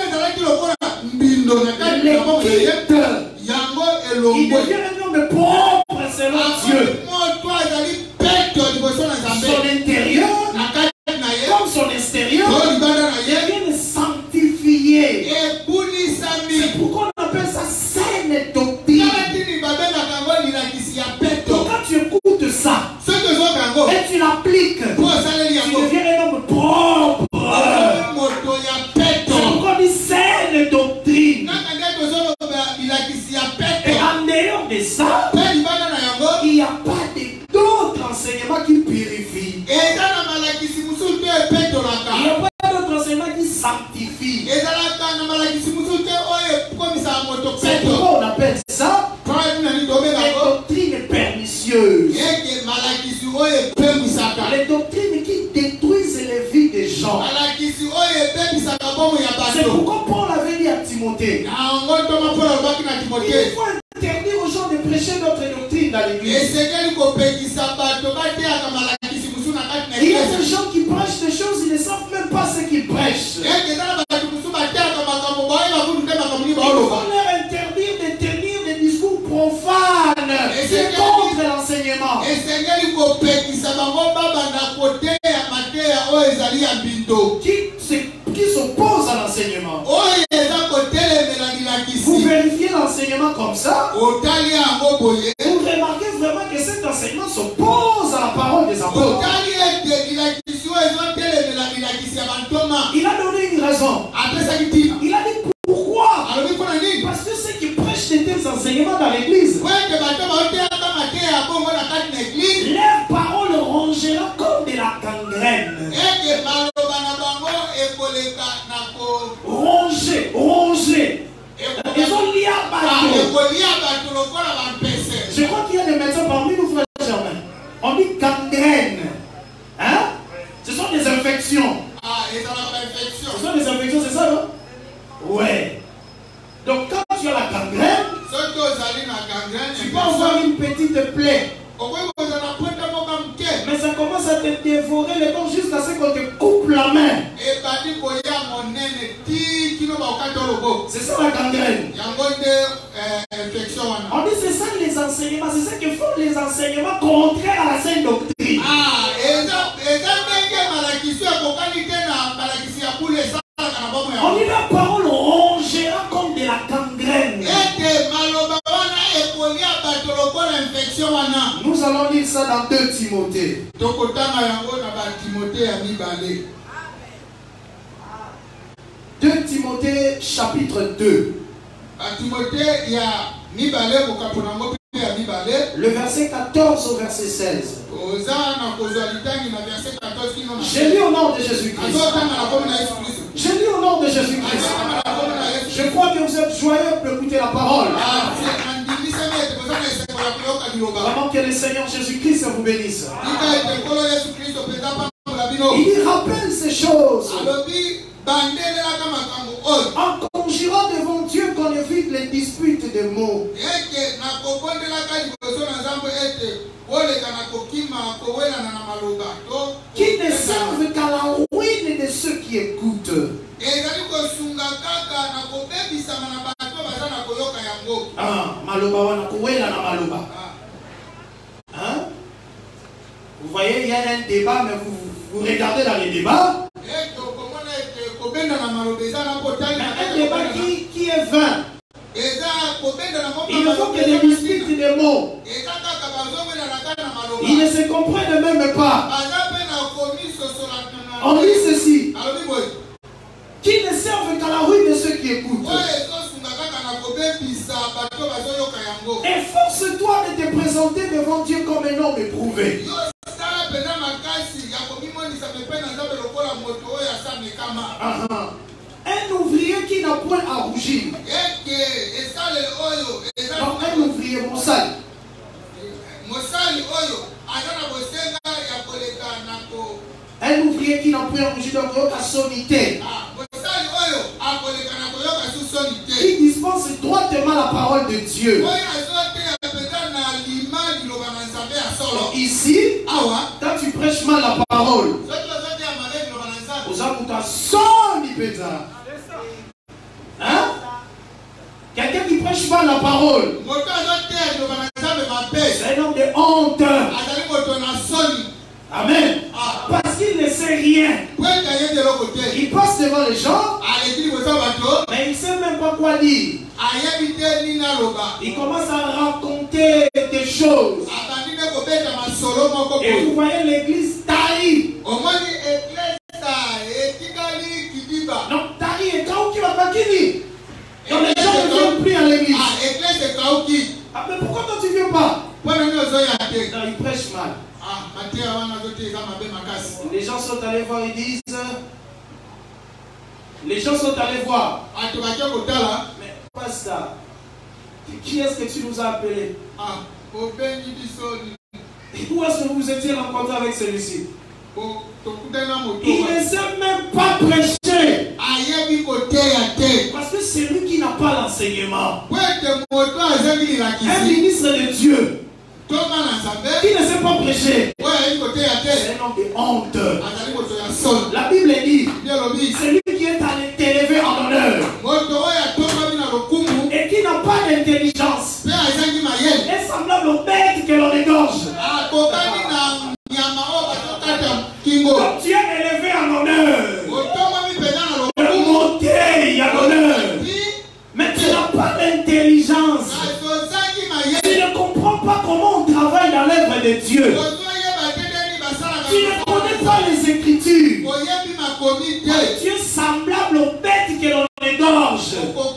[SPEAKER 1] devient un homme propre selon Dieu. Son intérieur, comme son extérieur, devient sanctifié. C'est pourquoi on appelle ça saine doctrine. Donc quand tu écoutes ça et tu l'appliques, tu deviens un homme propre. C'est pourquoi on dit saine doctrine. Et en dehors de ça, il n'y a pas d'autres enseignements qui purifient. Il n'y a pas d'autres enseignements qui sanctifient. C'est pourquoi on appelle ça les doctrines pernicieuses. Les doctrines qui détruisent les vies des gens. C'est pourquoi Paul avait dit à Timothée, il faut interdire aux gens de prêcher d'autres doctrines dans l'église. Il y a des gens qui prêchent des choses, ils ne savent même pas ce qu'ils prêchent. Il faut leur interdire de tenir des discours profanes. C'est contre l'enseignement. Qui s'oppose à l'enseignement. Vous vérifiez l'enseignement comme ça, vous remarquez vraiment que cet enseignement s'oppose à la parole des apôtres. Il a donné une raison. Il a dit pourquoi? Parce que ceux qui prêchent de tels enseignements dans l'église, leur parole rongera comme de la gangrène. Ronger. Ils ont lié à bateau. Je crois qu'il y a des médecins parmi nous, frère Germain. On dit gangrène. Hein? Ce sont des infections. Ce sont des infections, c'est ça, non? Ouais. Donc quand tu as la gangrène, tu peux avoir une petite plaie. Mais ça commence à te dévorer le corps jusqu'à ce qu'on te coupe la main. C'est ça la gangrène. On dit c'est ça les enseignements, c'est ça que font les enseignements contraires à la sainte doctrine. On dit la parole rongera comme de la gangrène. Nous allons lire ça dans 2 Timothée. 2 Timothée chapitre 2. Le verset 14 au verset 16. J'ai lu au nom de Jésus-Christ. J'ai lu au nom de Jésus-Christ. Je crois que vous êtes joyeux d'écouter la parole. Vraiment que le Seigneur Jésus-Christ vous bénisse. Il rappelle ces choses en conjurant devant Dieu qu'on évite les disputes de mots qui ne servent qu'à la ruine de ceux qui écoutent. Vous voyez, il y a un débat, mais vous regardez dans les débats. Un débat qui est vain. Il ne faut que des disputes de mots. Ils ne se comprennent même pas. On dit ceci: qui ne servent qu'à la ruine de ceux qui écoutent. Efforce-toi de te présenter devant Dieu comme un homme éprouvé. Un ouvrier qui n'a point à rougir. Non, un ouvrier moussal. Un ouvrier qui n'a point à rougir, donc à sonité. Qui dispense droitement la parole de Dieu. Ici, quand tu prêches mal la parole, hein? Quelqu'un qui prêche mal la parole, c'est un homme de honte. Amen. Parce qu'il ne sait rien. Il passe devant les gens, mais il ne sait même pas quoi dire. Il commence à raconter des choses. Et vous voyez l'église tarie. Non, tarie et kaouki va pas kini. Donc les gens ne viennent plus à l'église. Ah, mais pourquoi toi tu ne viens pas? Non, il prêche mal. Les gens sont allés voir, ils disent. Les gens sont allés voir. Mais pasteur, qui est-ce que tu nous as appelé? Où est-ce que vous étiez rencontré avec celui-ci? Il ne sait même pas prêcher. Parce que c'est lui qui n'a pas l'enseignement. Un ministre de Dieu qui ne sait pas prêcher, c'est un homme de honte. La Bible dit, celui qui est élevé en honneur et qui n'a pas d'intelligence est semblable aux bêtes que l'on égorge. Quand tu es élevé en honneur, monté en honneur, mais tu n'as pas d'intelligence. Tu ne comprends pas comment on travaille dans l'œuvre de Dieu. Tu ne connais pas les Écritures. Tu es semblable aux bêtes que l'on égorge.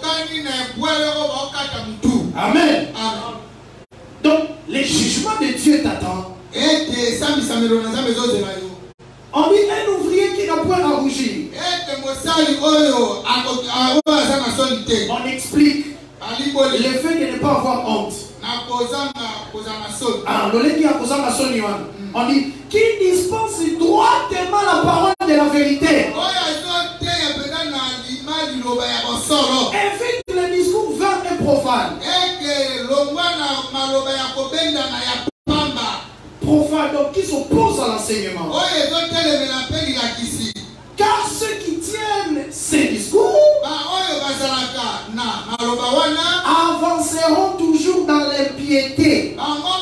[SPEAKER 1] Amen. Donc, les jugements de Dieu t'attendent. On dit un ouvrier qui n'a point à rougir. On explique le fait de ne pas avoir honte. On dit qui dispense droitement la parole de la vérité. Évite le discours vain et profane. Profane, donc qui s'oppose à l'enseignement. Car ceux qui tiennent ces discours avanceront toujours dans l'impiété.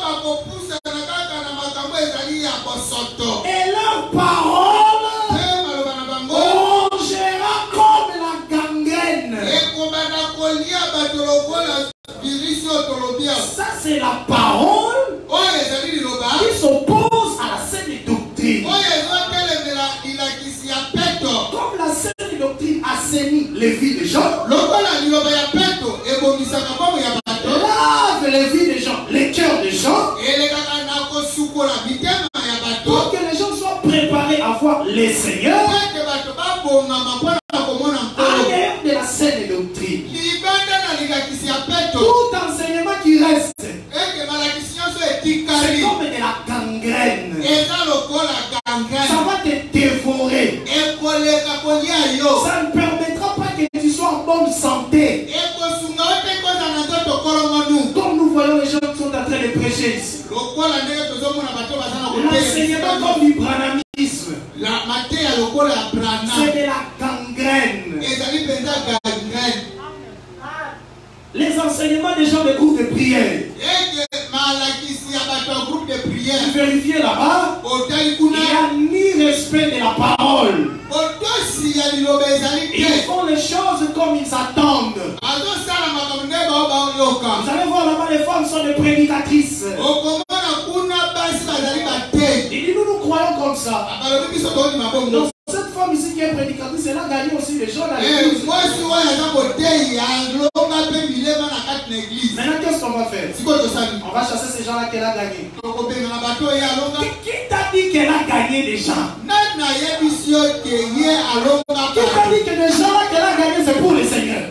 [SPEAKER 1] Et leur parole rongera comme la gangrène. Ça c'est la parole qui s'oppose à la saine doctrine. Comme la saine doctrine assainit les vies des gens, lave les vies des gens, les cœurs des gens, pour que les gens soient préparés à voir les seigneurs à l'ère de la saine doctrine. Tout enseignement qui reste, c'est comme de la gangrène. Ça va te dévorer. Ça ne permettra pas que tu sois en bonne santé. Comme nous voyons les gens qui sont en train de prêcher ici. L'enseignement comme du branamisme, c'est de la gangrène. Les enseignements des gens de groupe de prière. Vérifiez là-bas, il n'y a ni respect de la parole. Ils font les choses comme ils attendent. Vous allez voir là-bas, les femmes sont des prédicatrices. Il dit, nous croyons comme ça. Donc, cette femme ici qui est prédicatrice, elle a gagné aussi les gens dans l'église. Maintenant, qu'est-ce qu'on va faire? On va chasser ces gens-là qu'elle a gagnés. Qui t'a dit qu'elle a gagné des gens? Qui t'a dit que les gens-là qu'elle a gagnés, c'est pour les seigneurs?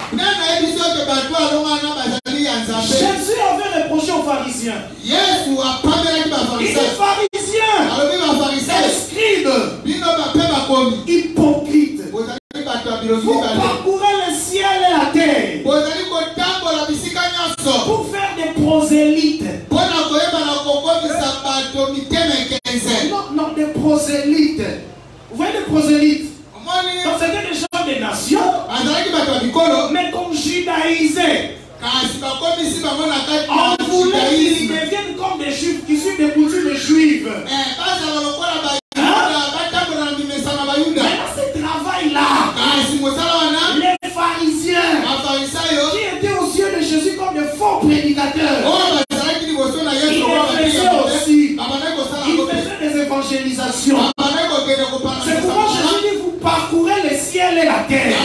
[SPEAKER 1] Jésus avait reproché aux pharisiens. Il est pharisien, scribe, hypocrite. Vous parcourez le ciel et la terre pour faire des prosélytes. Non, des prosélytes. Vous voyez des prosélytes? Donc c'était des gens des nations, mais comme judaïsés. On voulait qu'ils deviennent comme des juifs qui suivent des coutumes juives. Maintenant, ce travail-là, les pharisiens qui étaient aux yeux de Jésus comme des faux prédicateurs, ils faisaient aussi. Ils faisaient des évangélisations. C'est pourquoi Jésus dit, vous parcourez le ciel et la terre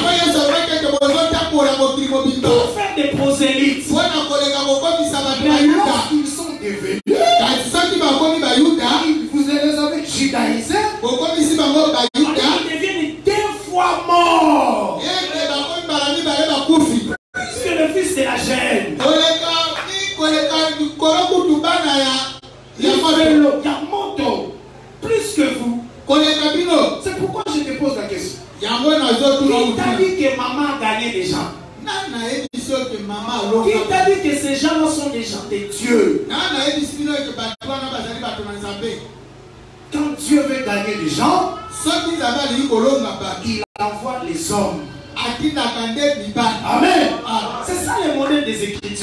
[SPEAKER 1] pour faire des prosélytes. Mais lorsqu'ils sont devenus, vous les avez judaïsés, ils deviennent 2 fois morts. Puisque le fils de la gêne, Yamoto, plus que vous. C'est pourquoi je te pose la question. Qui t'a dit que maman a gagné des gens? Qui t'a dit que ces gens-là sont des gens de Dieu? Quand Dieu veut gagner des gens, il envoie les hommes. Amen. C'est ça le modèle des Écritures.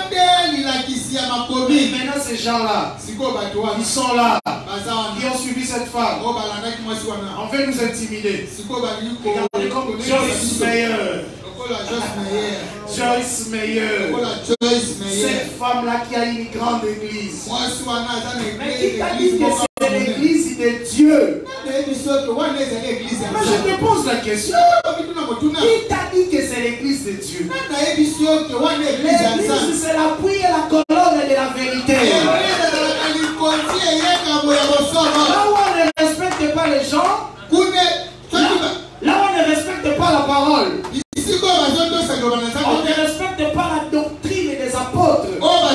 [SPEAKER 1] Maintenant ces gens-là, ils sont là, qui ont suivi cette femme. On veut nous intimider. Regardez comme Joyce Meyer. Joyce Meyer. Cette femme-là qui a une grande église. Mais qui t'a dit que c'est l'église de Dieu? Mais je te pose la question. Qui t'a dit que c'est l'église de Dieu? L'église, c'est l'appui et la colonne de la vérité. Là où on ne respecte pas les gens, là où on ne respecte pas la parole, on ne respecte pas la doctrine des apôtres,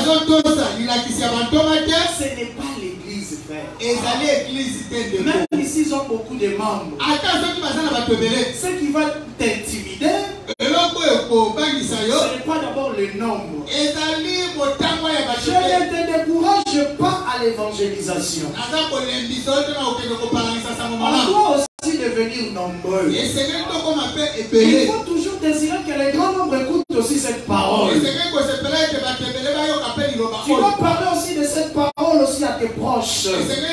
[SPEAKER 1] ce n'est pas l'église, frère. Même ici, ils ont beaucoup de membres. Ce qui va t'intimider, ce n'est pas d'abord le nombre. Je ne te décourage pas à l'évangélisation. On doit aussi devenir nombreux. Il faut toujours désirer que les grands nombres écoutent aussi cette parole. Tu dois parler aussi de cette parole aussi à tes proches.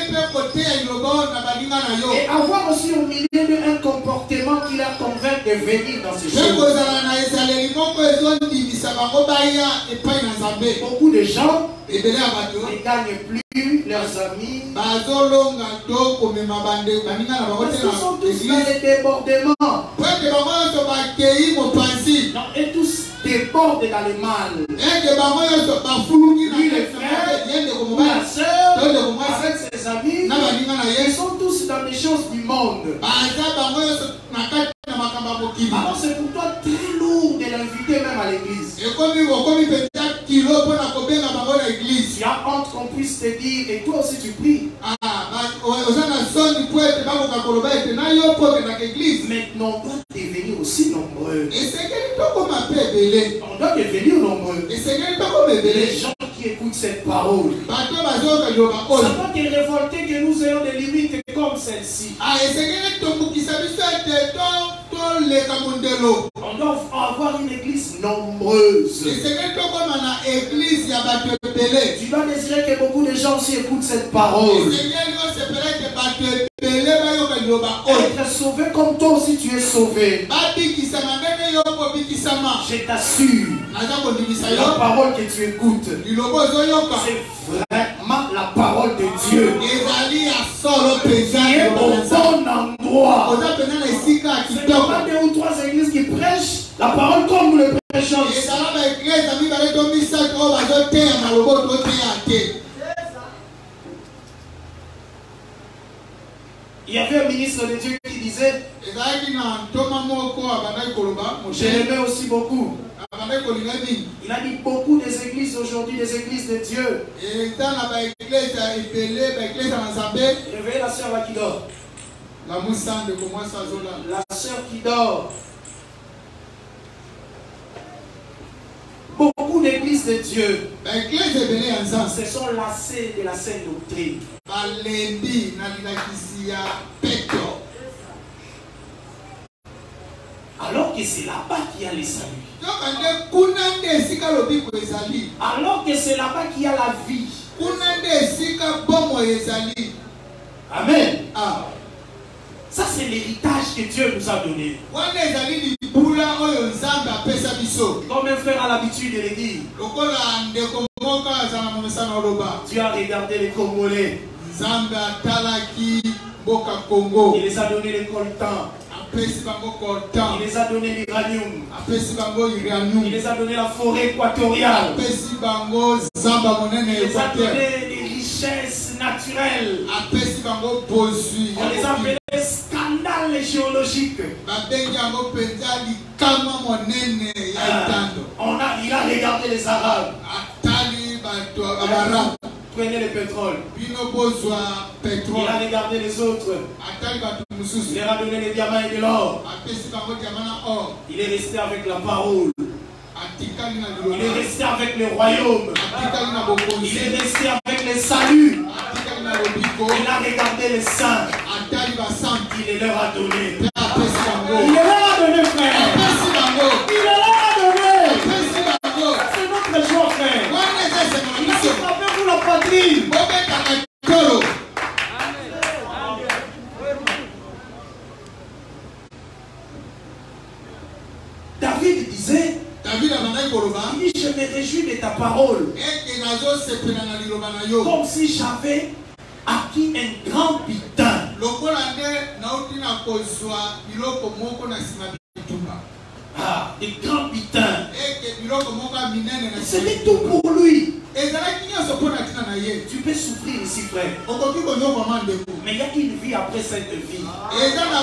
[SPEAKER 1] Et avoir aussi au milieu d'eux un comportement qui leur convainc de venir dans ces choses. Beaucoup de gens ne gagnent plus leurs amis. Parce qu'ils sont tous dans les débordements. Non, et tous débordent dans le mal. Ni les frères, ni la sœur, avec ses amis, ils sont tous dans les choses du monde. Alors c'est pour toi très lourd de l'inviter même à l'église. Tu as honte qu'on puisse te dire, et toi aussi tu pries. Maintenant on doit devenir aussi nombreux. On doit devenir nombreux. Les gens qui écoutent cette parole, ça doit te révolter que nous ayons des limites comme celle-ci. On doit avoir une église nombreuse. Tu dois désirer que beaucoup de gens aussi écoutent cette parole. Être sauvé comme toi aussi tu es sauvé. Je t'assure, la parole que tu écoutes, c'est vraiment la parole de Dieu. Qui est au bon endroit. C'est pas deux ou trois églises qui prêchent la parole comme nous le prêchons. Il y avait un ministre de Dieu qui disait, je l'aimais aussi beaucoup. Il a dit beaucoup des églises aujourd'hui, des églises de Dieu. Réveillez la sœur là qui dort. La sœur qui dort. Beaucoup d'églises de Dieu se sont lassées de la saine doctrine. Alors que c'est là-bas qu'il y a les saluts. Alors que c'est là-bas qu'il y a la vie. Amen. Ça c'est l'héritage que Dieu nous a donné. Comme un frère a l'habitude de le dire. Dieu a regardé les Congolais. Il les a donné le coltan. Il les a donné l'uranium. Il les a donné la forêt équatoriale. Il les a donné les richesses naturelles. On les a appelés scandales géologiques. Il a regardé les Arabes. Prenez le pétrole. Il a regardé les autres. Il leur a donné les diamants et de l'or. Il est resté avec la parole. Il est resté avec le royaume. Il est resté avec les saluts. Il a regardé les saints. Il leur a donné. Il leur a donné, frère. Il leur a donné. C'est notre joie, frère. Il a frappé pour la patrie. David disait, il dit, je me réjouis de ta parole, comme si j'avais acquis un grand butin. Des grands butins. C'était tout pour lui. Tu peux souffrir ici, frère. Mais il y a une vie après cette vie. On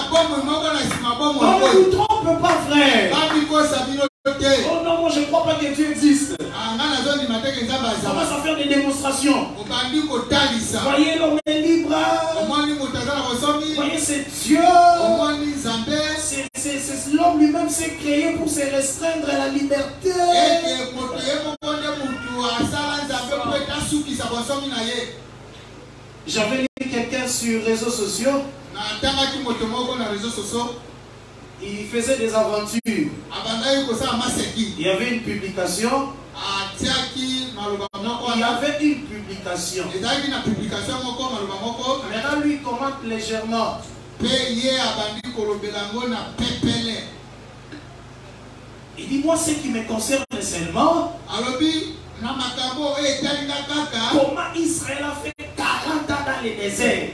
[SPEAKER 1] ne vous trompe pas, frère. Oh non, moi je ne crois pas que Dieu existe. On va s'en faire des démonstrations. Voyez l'homme est libre. Voyez, c'est Dieu. C'est l'homme lui-même s'est créé pour se restreindre à la liberté. J'avais lu quelqu'un sur les réseaux sociaux. Il faisait des aventures. Il y avait une publication. Il y avait une publication. Maintenant, lui commente légèrement. Il dit, moi, ce qui me concerne seulement, Comment Israël a fait 40 ans dans les déserts?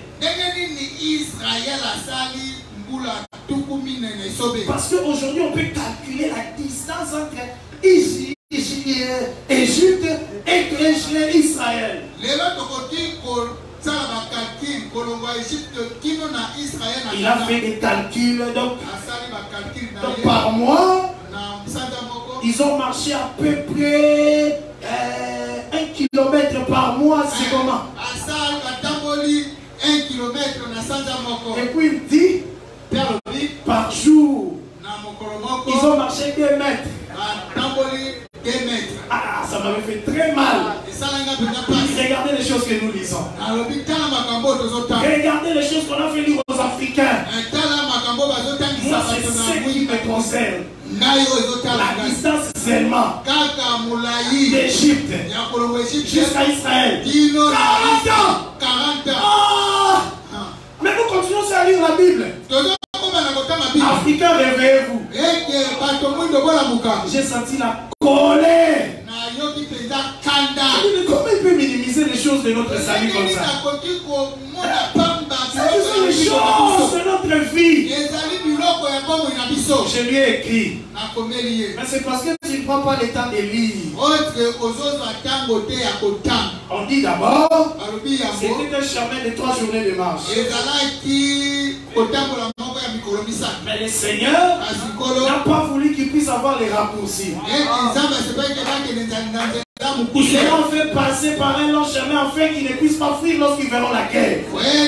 [SPEAKER 1] Parce qu'aujourd'hui, on peut calculer la distance entre Égypte et Israël. Il a fait des calculs, donc par mois, ils ont marché à peu près 1 kilomètre par mois, c'est comment?
[SPEAKER 2] 1 kilomètre.
[SPEAKER 1] Et puis il dit, par jour, ils ont marché 2 mètres. Ah, ça m'avait fait très mal. Regardez les choses que nous lisons. Regardez les choses qu'on a fait lire aux Africains. Moi, c'est ce qui me concerne. La distance seulement d'Égypte jusqu'à Israël. 40 ans.
[SPEAKER 2] 40 ans.
[SPEAKER 1] Ah, mais nous continuons à lire la Bible. Africains, réveillez-vous. J'ai senti la colère. Comment il peut minimiser les choses de notre salut comme ça? C'est les choses de notre vie. Je lui ai écrit. Mais c'est parce que tu ne prends pas le temps de lire. On dit d'abord, c'était un chemin de 3 journées de marche. Mais le Seigneur n'a pas voulu qu'il puisse avoir les raccourcis. Il leur a fait passer par un long chemin afin qu'ils ne puissent pas fuir lorsqu'ils verront la guerre.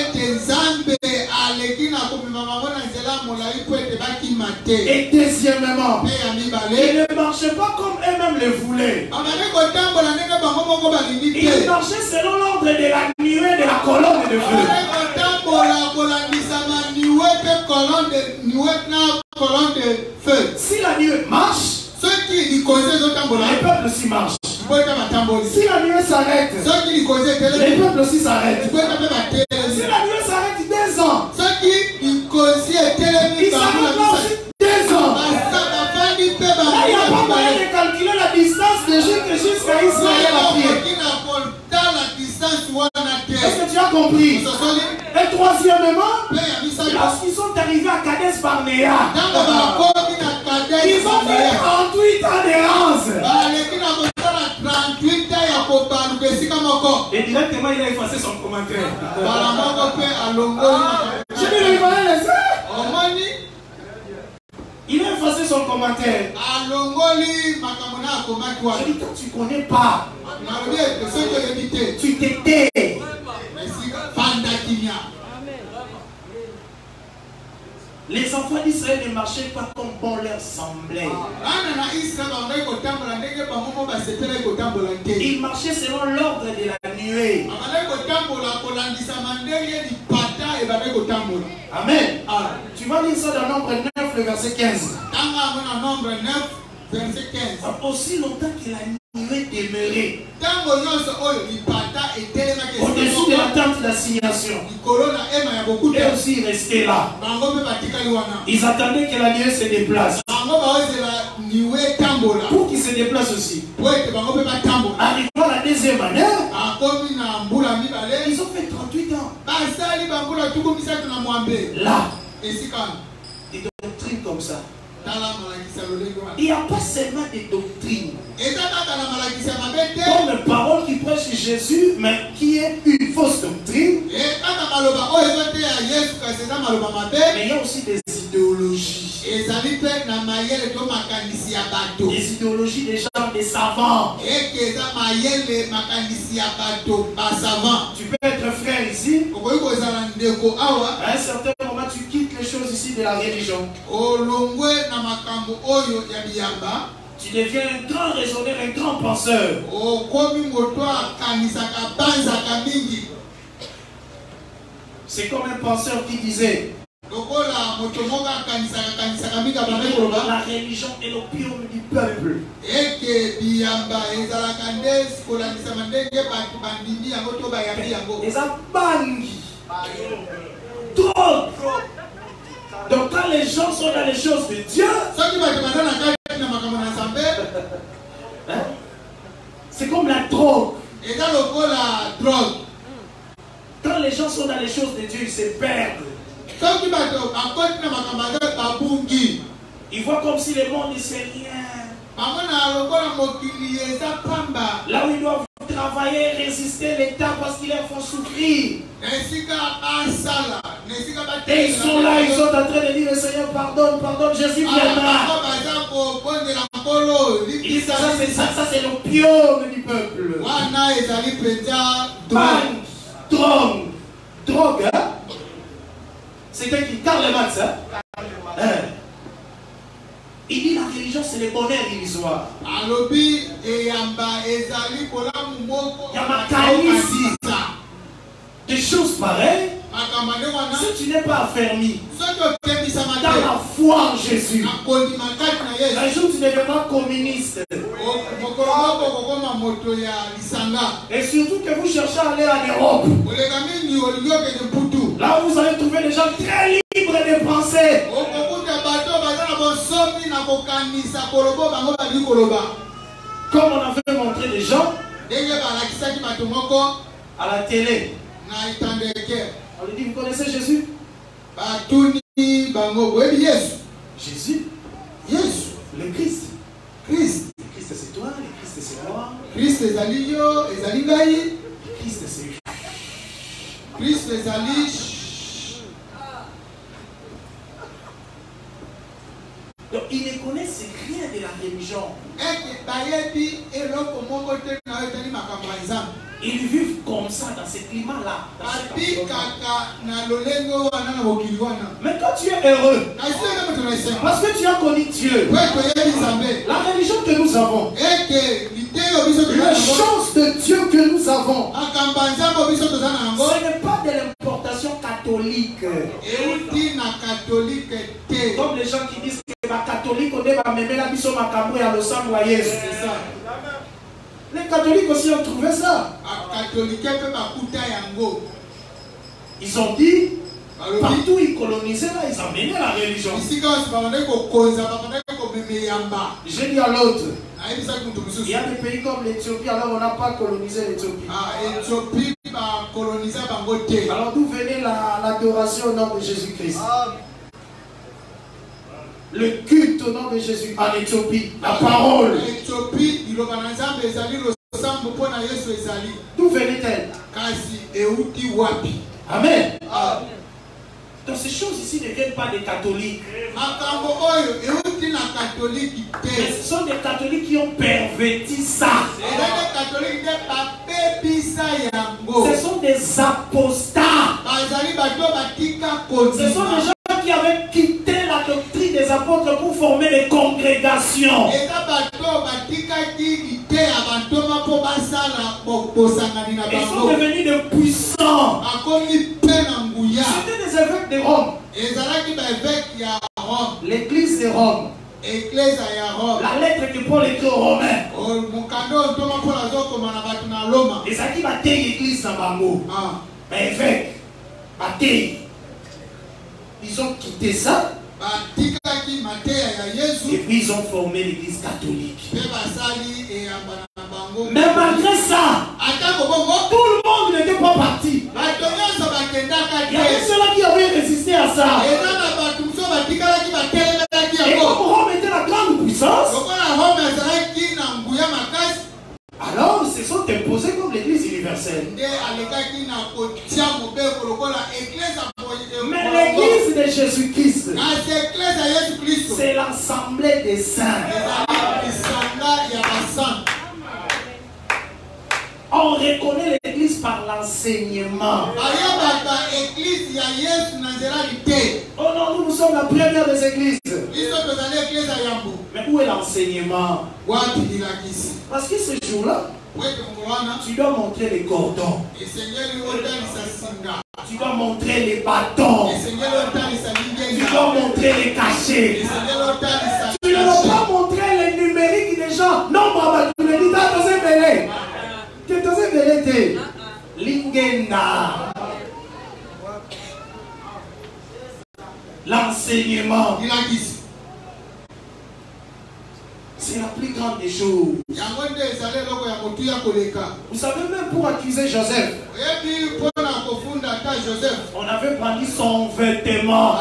[SPEAKER 1] Et deuxièmement, ils ne marchaient pas comme eux-mêmes le voulaient. Ils marchaient selon l'ordre de la nuée de la colonne de feu. Si la nuée marche, le peuple aussi marche. Si la nuée s'arrête, le peuple aussi s'arrête. Si la nuée s'arrête 2 ans, il s'arrête là aussi 2 ans. Il n'y a pas moyen de calculer la distance d'Égypte jusqu'à Israël à pied. Est-ce que tu as compris? Et troisièmement, lorsqu'ils sont arrivés à Kadesh Barnea, ils ont fait 38 ans d'errance. Et directement, il a effacé son commentaire. Je vais lui parler les il a effacé son commentaire. Je dis, quand tu ne connais pas, tu t'étais. Les enfants d'Israël ne marchaient pas comme bon leur semblait. Ils marchaient selon l'ordre de la nuée. Amen. Tu vas lire ça dans Nombre 9, le verset 15. Aussi longtemps que la nuée demeurait au-dessus de la tente d'assignation, et aussi ils restaient là. Ils attendaient que la nuée se déplace pour qu'ils se déplacent aussi. Arrivant la deuxième année, ils ont fait 38 ans. Là, des doctrines comme ça. Il n'y a pas seulement des doctrines comme une parole qui prêche Jésus, mais qui est une fausse doctrine. Mais il y a aussi des idéologies. Des idéologies des gens, des savants. Tu peux être frère ici. À un certain moment, tu quittes les choses ici de la religion. Tu deviens un grand raisonneur, un grand penseur. C'est comme un penseur qui disait: la religion est l'opium du peuple. Les abangi. Trop. Donc quand les gens sont dans les choses de Dieu, c'est comme la drogue.
[SPEAKER 2] Et dans le rôle la drogue.
[SPEAKER 1] Quand les gens sont dans les choses de Dieu, ils se perdent. Ils voient comme si le monde ne sait rien. Là où ils doivent travailler, résister l'État parce qu'ils leur font souffrir. Et ils sont là, ils sont en train de dire Seigneur, pardonne, pardonne, Jésus viendra. Ils disent ça c'est l'opium du peuple. Drogue, hein? C'est quelqu'un qui Karl Marx, hein? Il dit la religion c'est le bonheur illusoire. Il y a des choses pareilles. Si tu n'es pas affermi dans la foi en Jésus, un jour tu deviendras communiste. Et surtout que vous cherchez à aller en Europe. Là où vous allez trouver des gens très libres de penser. Comme on avait montré des gens à la télé. On lui dit, vous connaissez Jésus? Jésus? Le Christ. Le Christ c'est toi, le Christ c'est moi.
[SPEAKER 2] Christ c'est yo, ezali ngai.
[SPEAKER 1] Christ c'est
[SPEAKER 2] Christ ezali.
[SPEAKER 1] Donc ils ne connaissent rien de la religion. Ils vivent comme ça dans ce climat-là. Mais quand tu es heureux, parce que tu as connu Dieu, la religion que nous avons, la chance de Dieu que nous avons, ce n'est pas de l'importation catholique. Comme les gens qui disent que les catholiques, les catholiques aussi ont trouvé ça. Ils ont dit, partout ils colonisaient là, ils amenaient la religion. J'ai dit à l'autre, il y a des pays comme l'Éthiopie, alors on n'a pas colonisé l'Éthiopie. Alors d'où venait l'adoration au nom de Jésus-Christ? Le culte au nom de Jésus en Éthiopie, la parole. D'où venait-elle? Amen. Donc ces choses ici ne viennent pas des catholiques. Mais ce sont des catholiques qui ont perverti ça. Ce sont des apostats. Ce sont des gens qui avaient quitté la doctrine des apôtres pour former des congrégations. Ils sont devenus des puissants. C'était des évêques de Rome. L'église de Rome. La lettre que Paul écrit aux Romains. Les gens qui battent l'église dans Bango. Évêques. Ils ont quitté ça. Et puis ils ont formé l'église catholique. Mais malgré ça, tout le monde n'était pas parti. Il y avait ceux-là qui avaient résisté à ça. Et comme Rome était la grande puissance, alors ils se sont imposés comme l'église universelle. Mais l'église de Jésus-Christ, c'est l'assemblée des saints. On reconnaît l'église par l'enseignement. Oh non, nous sommes la première des églises. Mais où est l'enseignement? Parce que ce jour-là, tu dois montrer les cordons. Tu dois montrer les bâtons. Tu dois montrer les cachets. Tu ne dois pas montrer les numériques des gens. Non, maman, tu me dis, tu es Lingenda. L'enseignement, c'est la plus grande grande des choses. Vous savez, même pour accuser Joseph, on avait brandi son vêtement.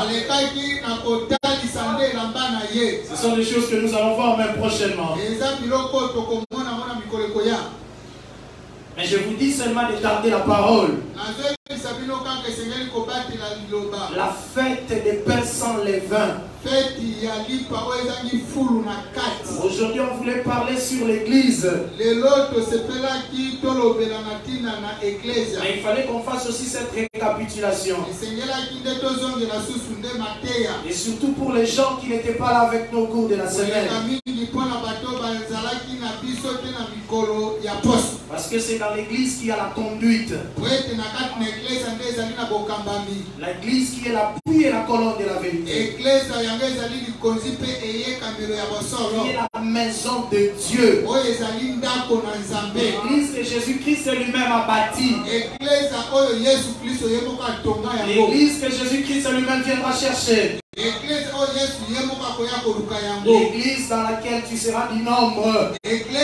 [SPEAKER 1] Ce sont des choses que nous allons voir même prochainement. Mais je vous dis seulement de garder la parole. La fête des pains sans levain. Aujourd'hui, on voulait parler sur l'église. Mais il fallait qu'on fasse aussi cette récapitulation. Et surtout pour les gens qui n'étaient pas là avec nos cours de la semaine. Parce que c'est dans l'église qu'il y a la conduite. L'église qui est l'appui et la colonne de la vérité. Qui est la maison de Dieu. L'église que Jésus-Christ lui-même a bâtie. L'église que Jésus-Christ lui-même viendra chercher. L'église dans laquelle tu seras du nombre.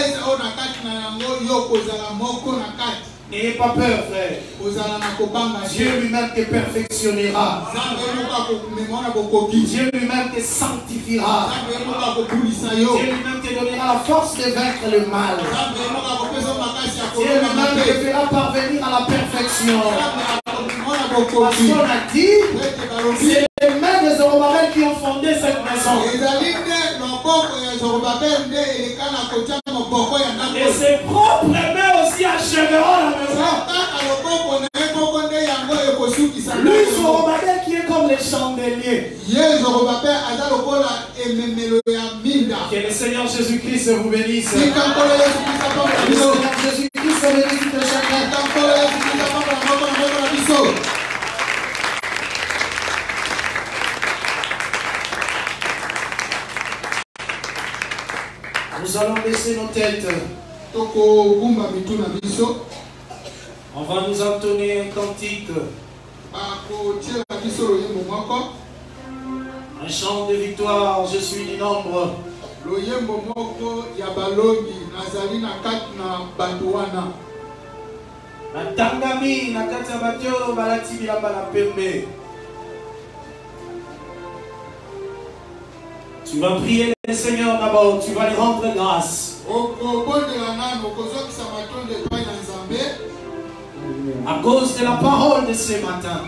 [SPEAKER 1] N'ayez pas peur, frère. Dieu lui-même te perfectionnera. Dieu lui-même te sanctifiera. Dieu lui-même te donnera la force de vaincre le mal. Dieu lui-même te fera parvenir à la perfection. Parce qu'on a dit, c'est les mains de Zorobabel qui ont fondé cette maison. Et ses propres mains aussi achèveront la maison. Lui, Zorobabel qui est comme les chandeliers. Que le Seigneur Jésus-Christ vous bénisse. Que le Seigneur Jésus-Christ bénisse de chacun. Nous allons baisser nos têtes. On va nous entonner un cantique. Un chant de victoire, je suis du nombre. Natangami, nakatabatio, balati bilamba na pembe. Tu vas prier le Seigneur d'abord, tu vas lui rendre grâce. À cause de la parole de ce matin.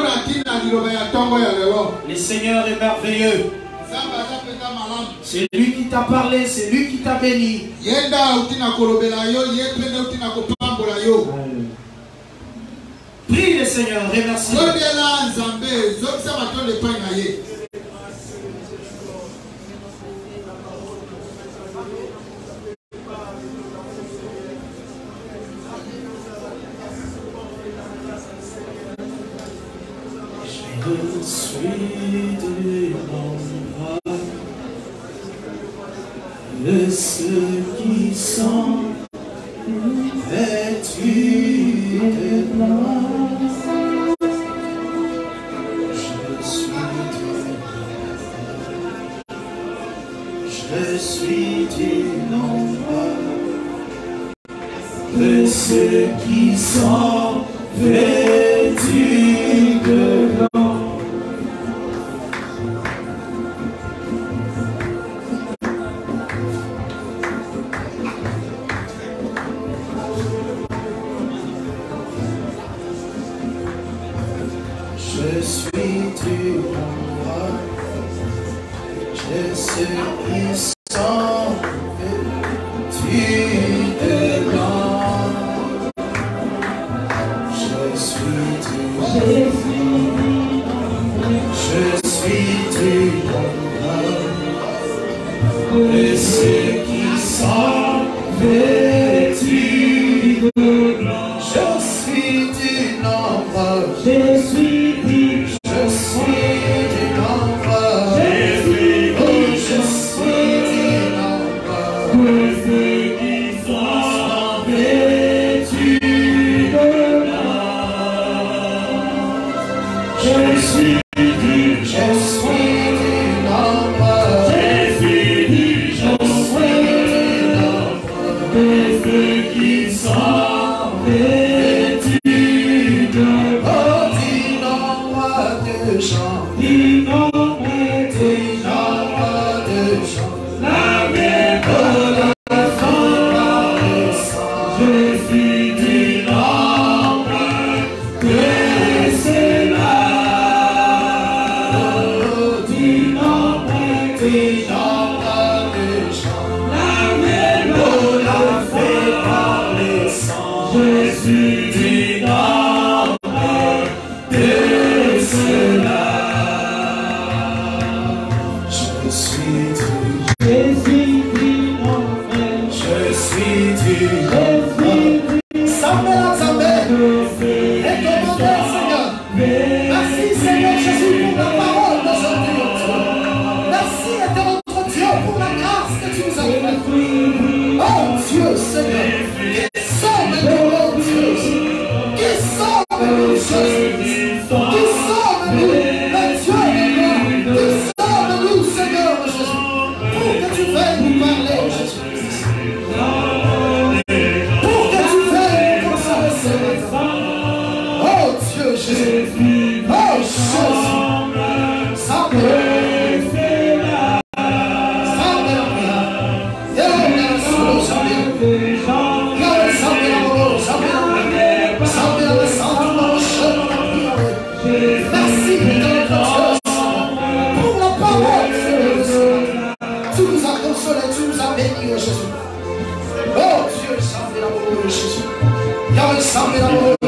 [SPEAKER 1] Le Seigneur est merveilleux. C'est lui qui t'a parlé, c'est lui qui t'a béni. Prie le Seigneur, remercie. Je suis du nombre de ceux qui sont vêtus de blanc. Je suis du nombre de ceux qui sont vêtus de blanc. Je suis du nombre de ceux qui sont vêtus de blanc. Je suis du nombre de ceux qui sont vêtus de blanc. Je suis du nombre. Je suis du nombre. Je suis du qui sont vêtus de oh, dis-moi de chants, dis-moi de chants, la mer de la fin, je suis du nombre de ceux-là, oh, du nombre de chants, la mer de la fin, je suis du nombre de ceux-là. Je suis du Samuel, et commandez, Seigneur. Merci, Seigneur Jésus, pour la parole d'aujourd'hui. Merci, éternel Dieu, pour la grâce que tu nous as faite. Oh Dieu, Seigneur, qui sommes-nous, oh Dieu, qui sommes-nous, Jésus, qui sommes-nous, le Dieu de gloire, qui sommes-nous, Seigneur Jésus, pour que tu veuilles nous parler, Jésus. Oh Dieu Jésus, oh Jésus, merci pour la parole, tu nous as consolés, tu nous as bénis, oh Jésus. Oh Dieu, Jésus, Yahweh,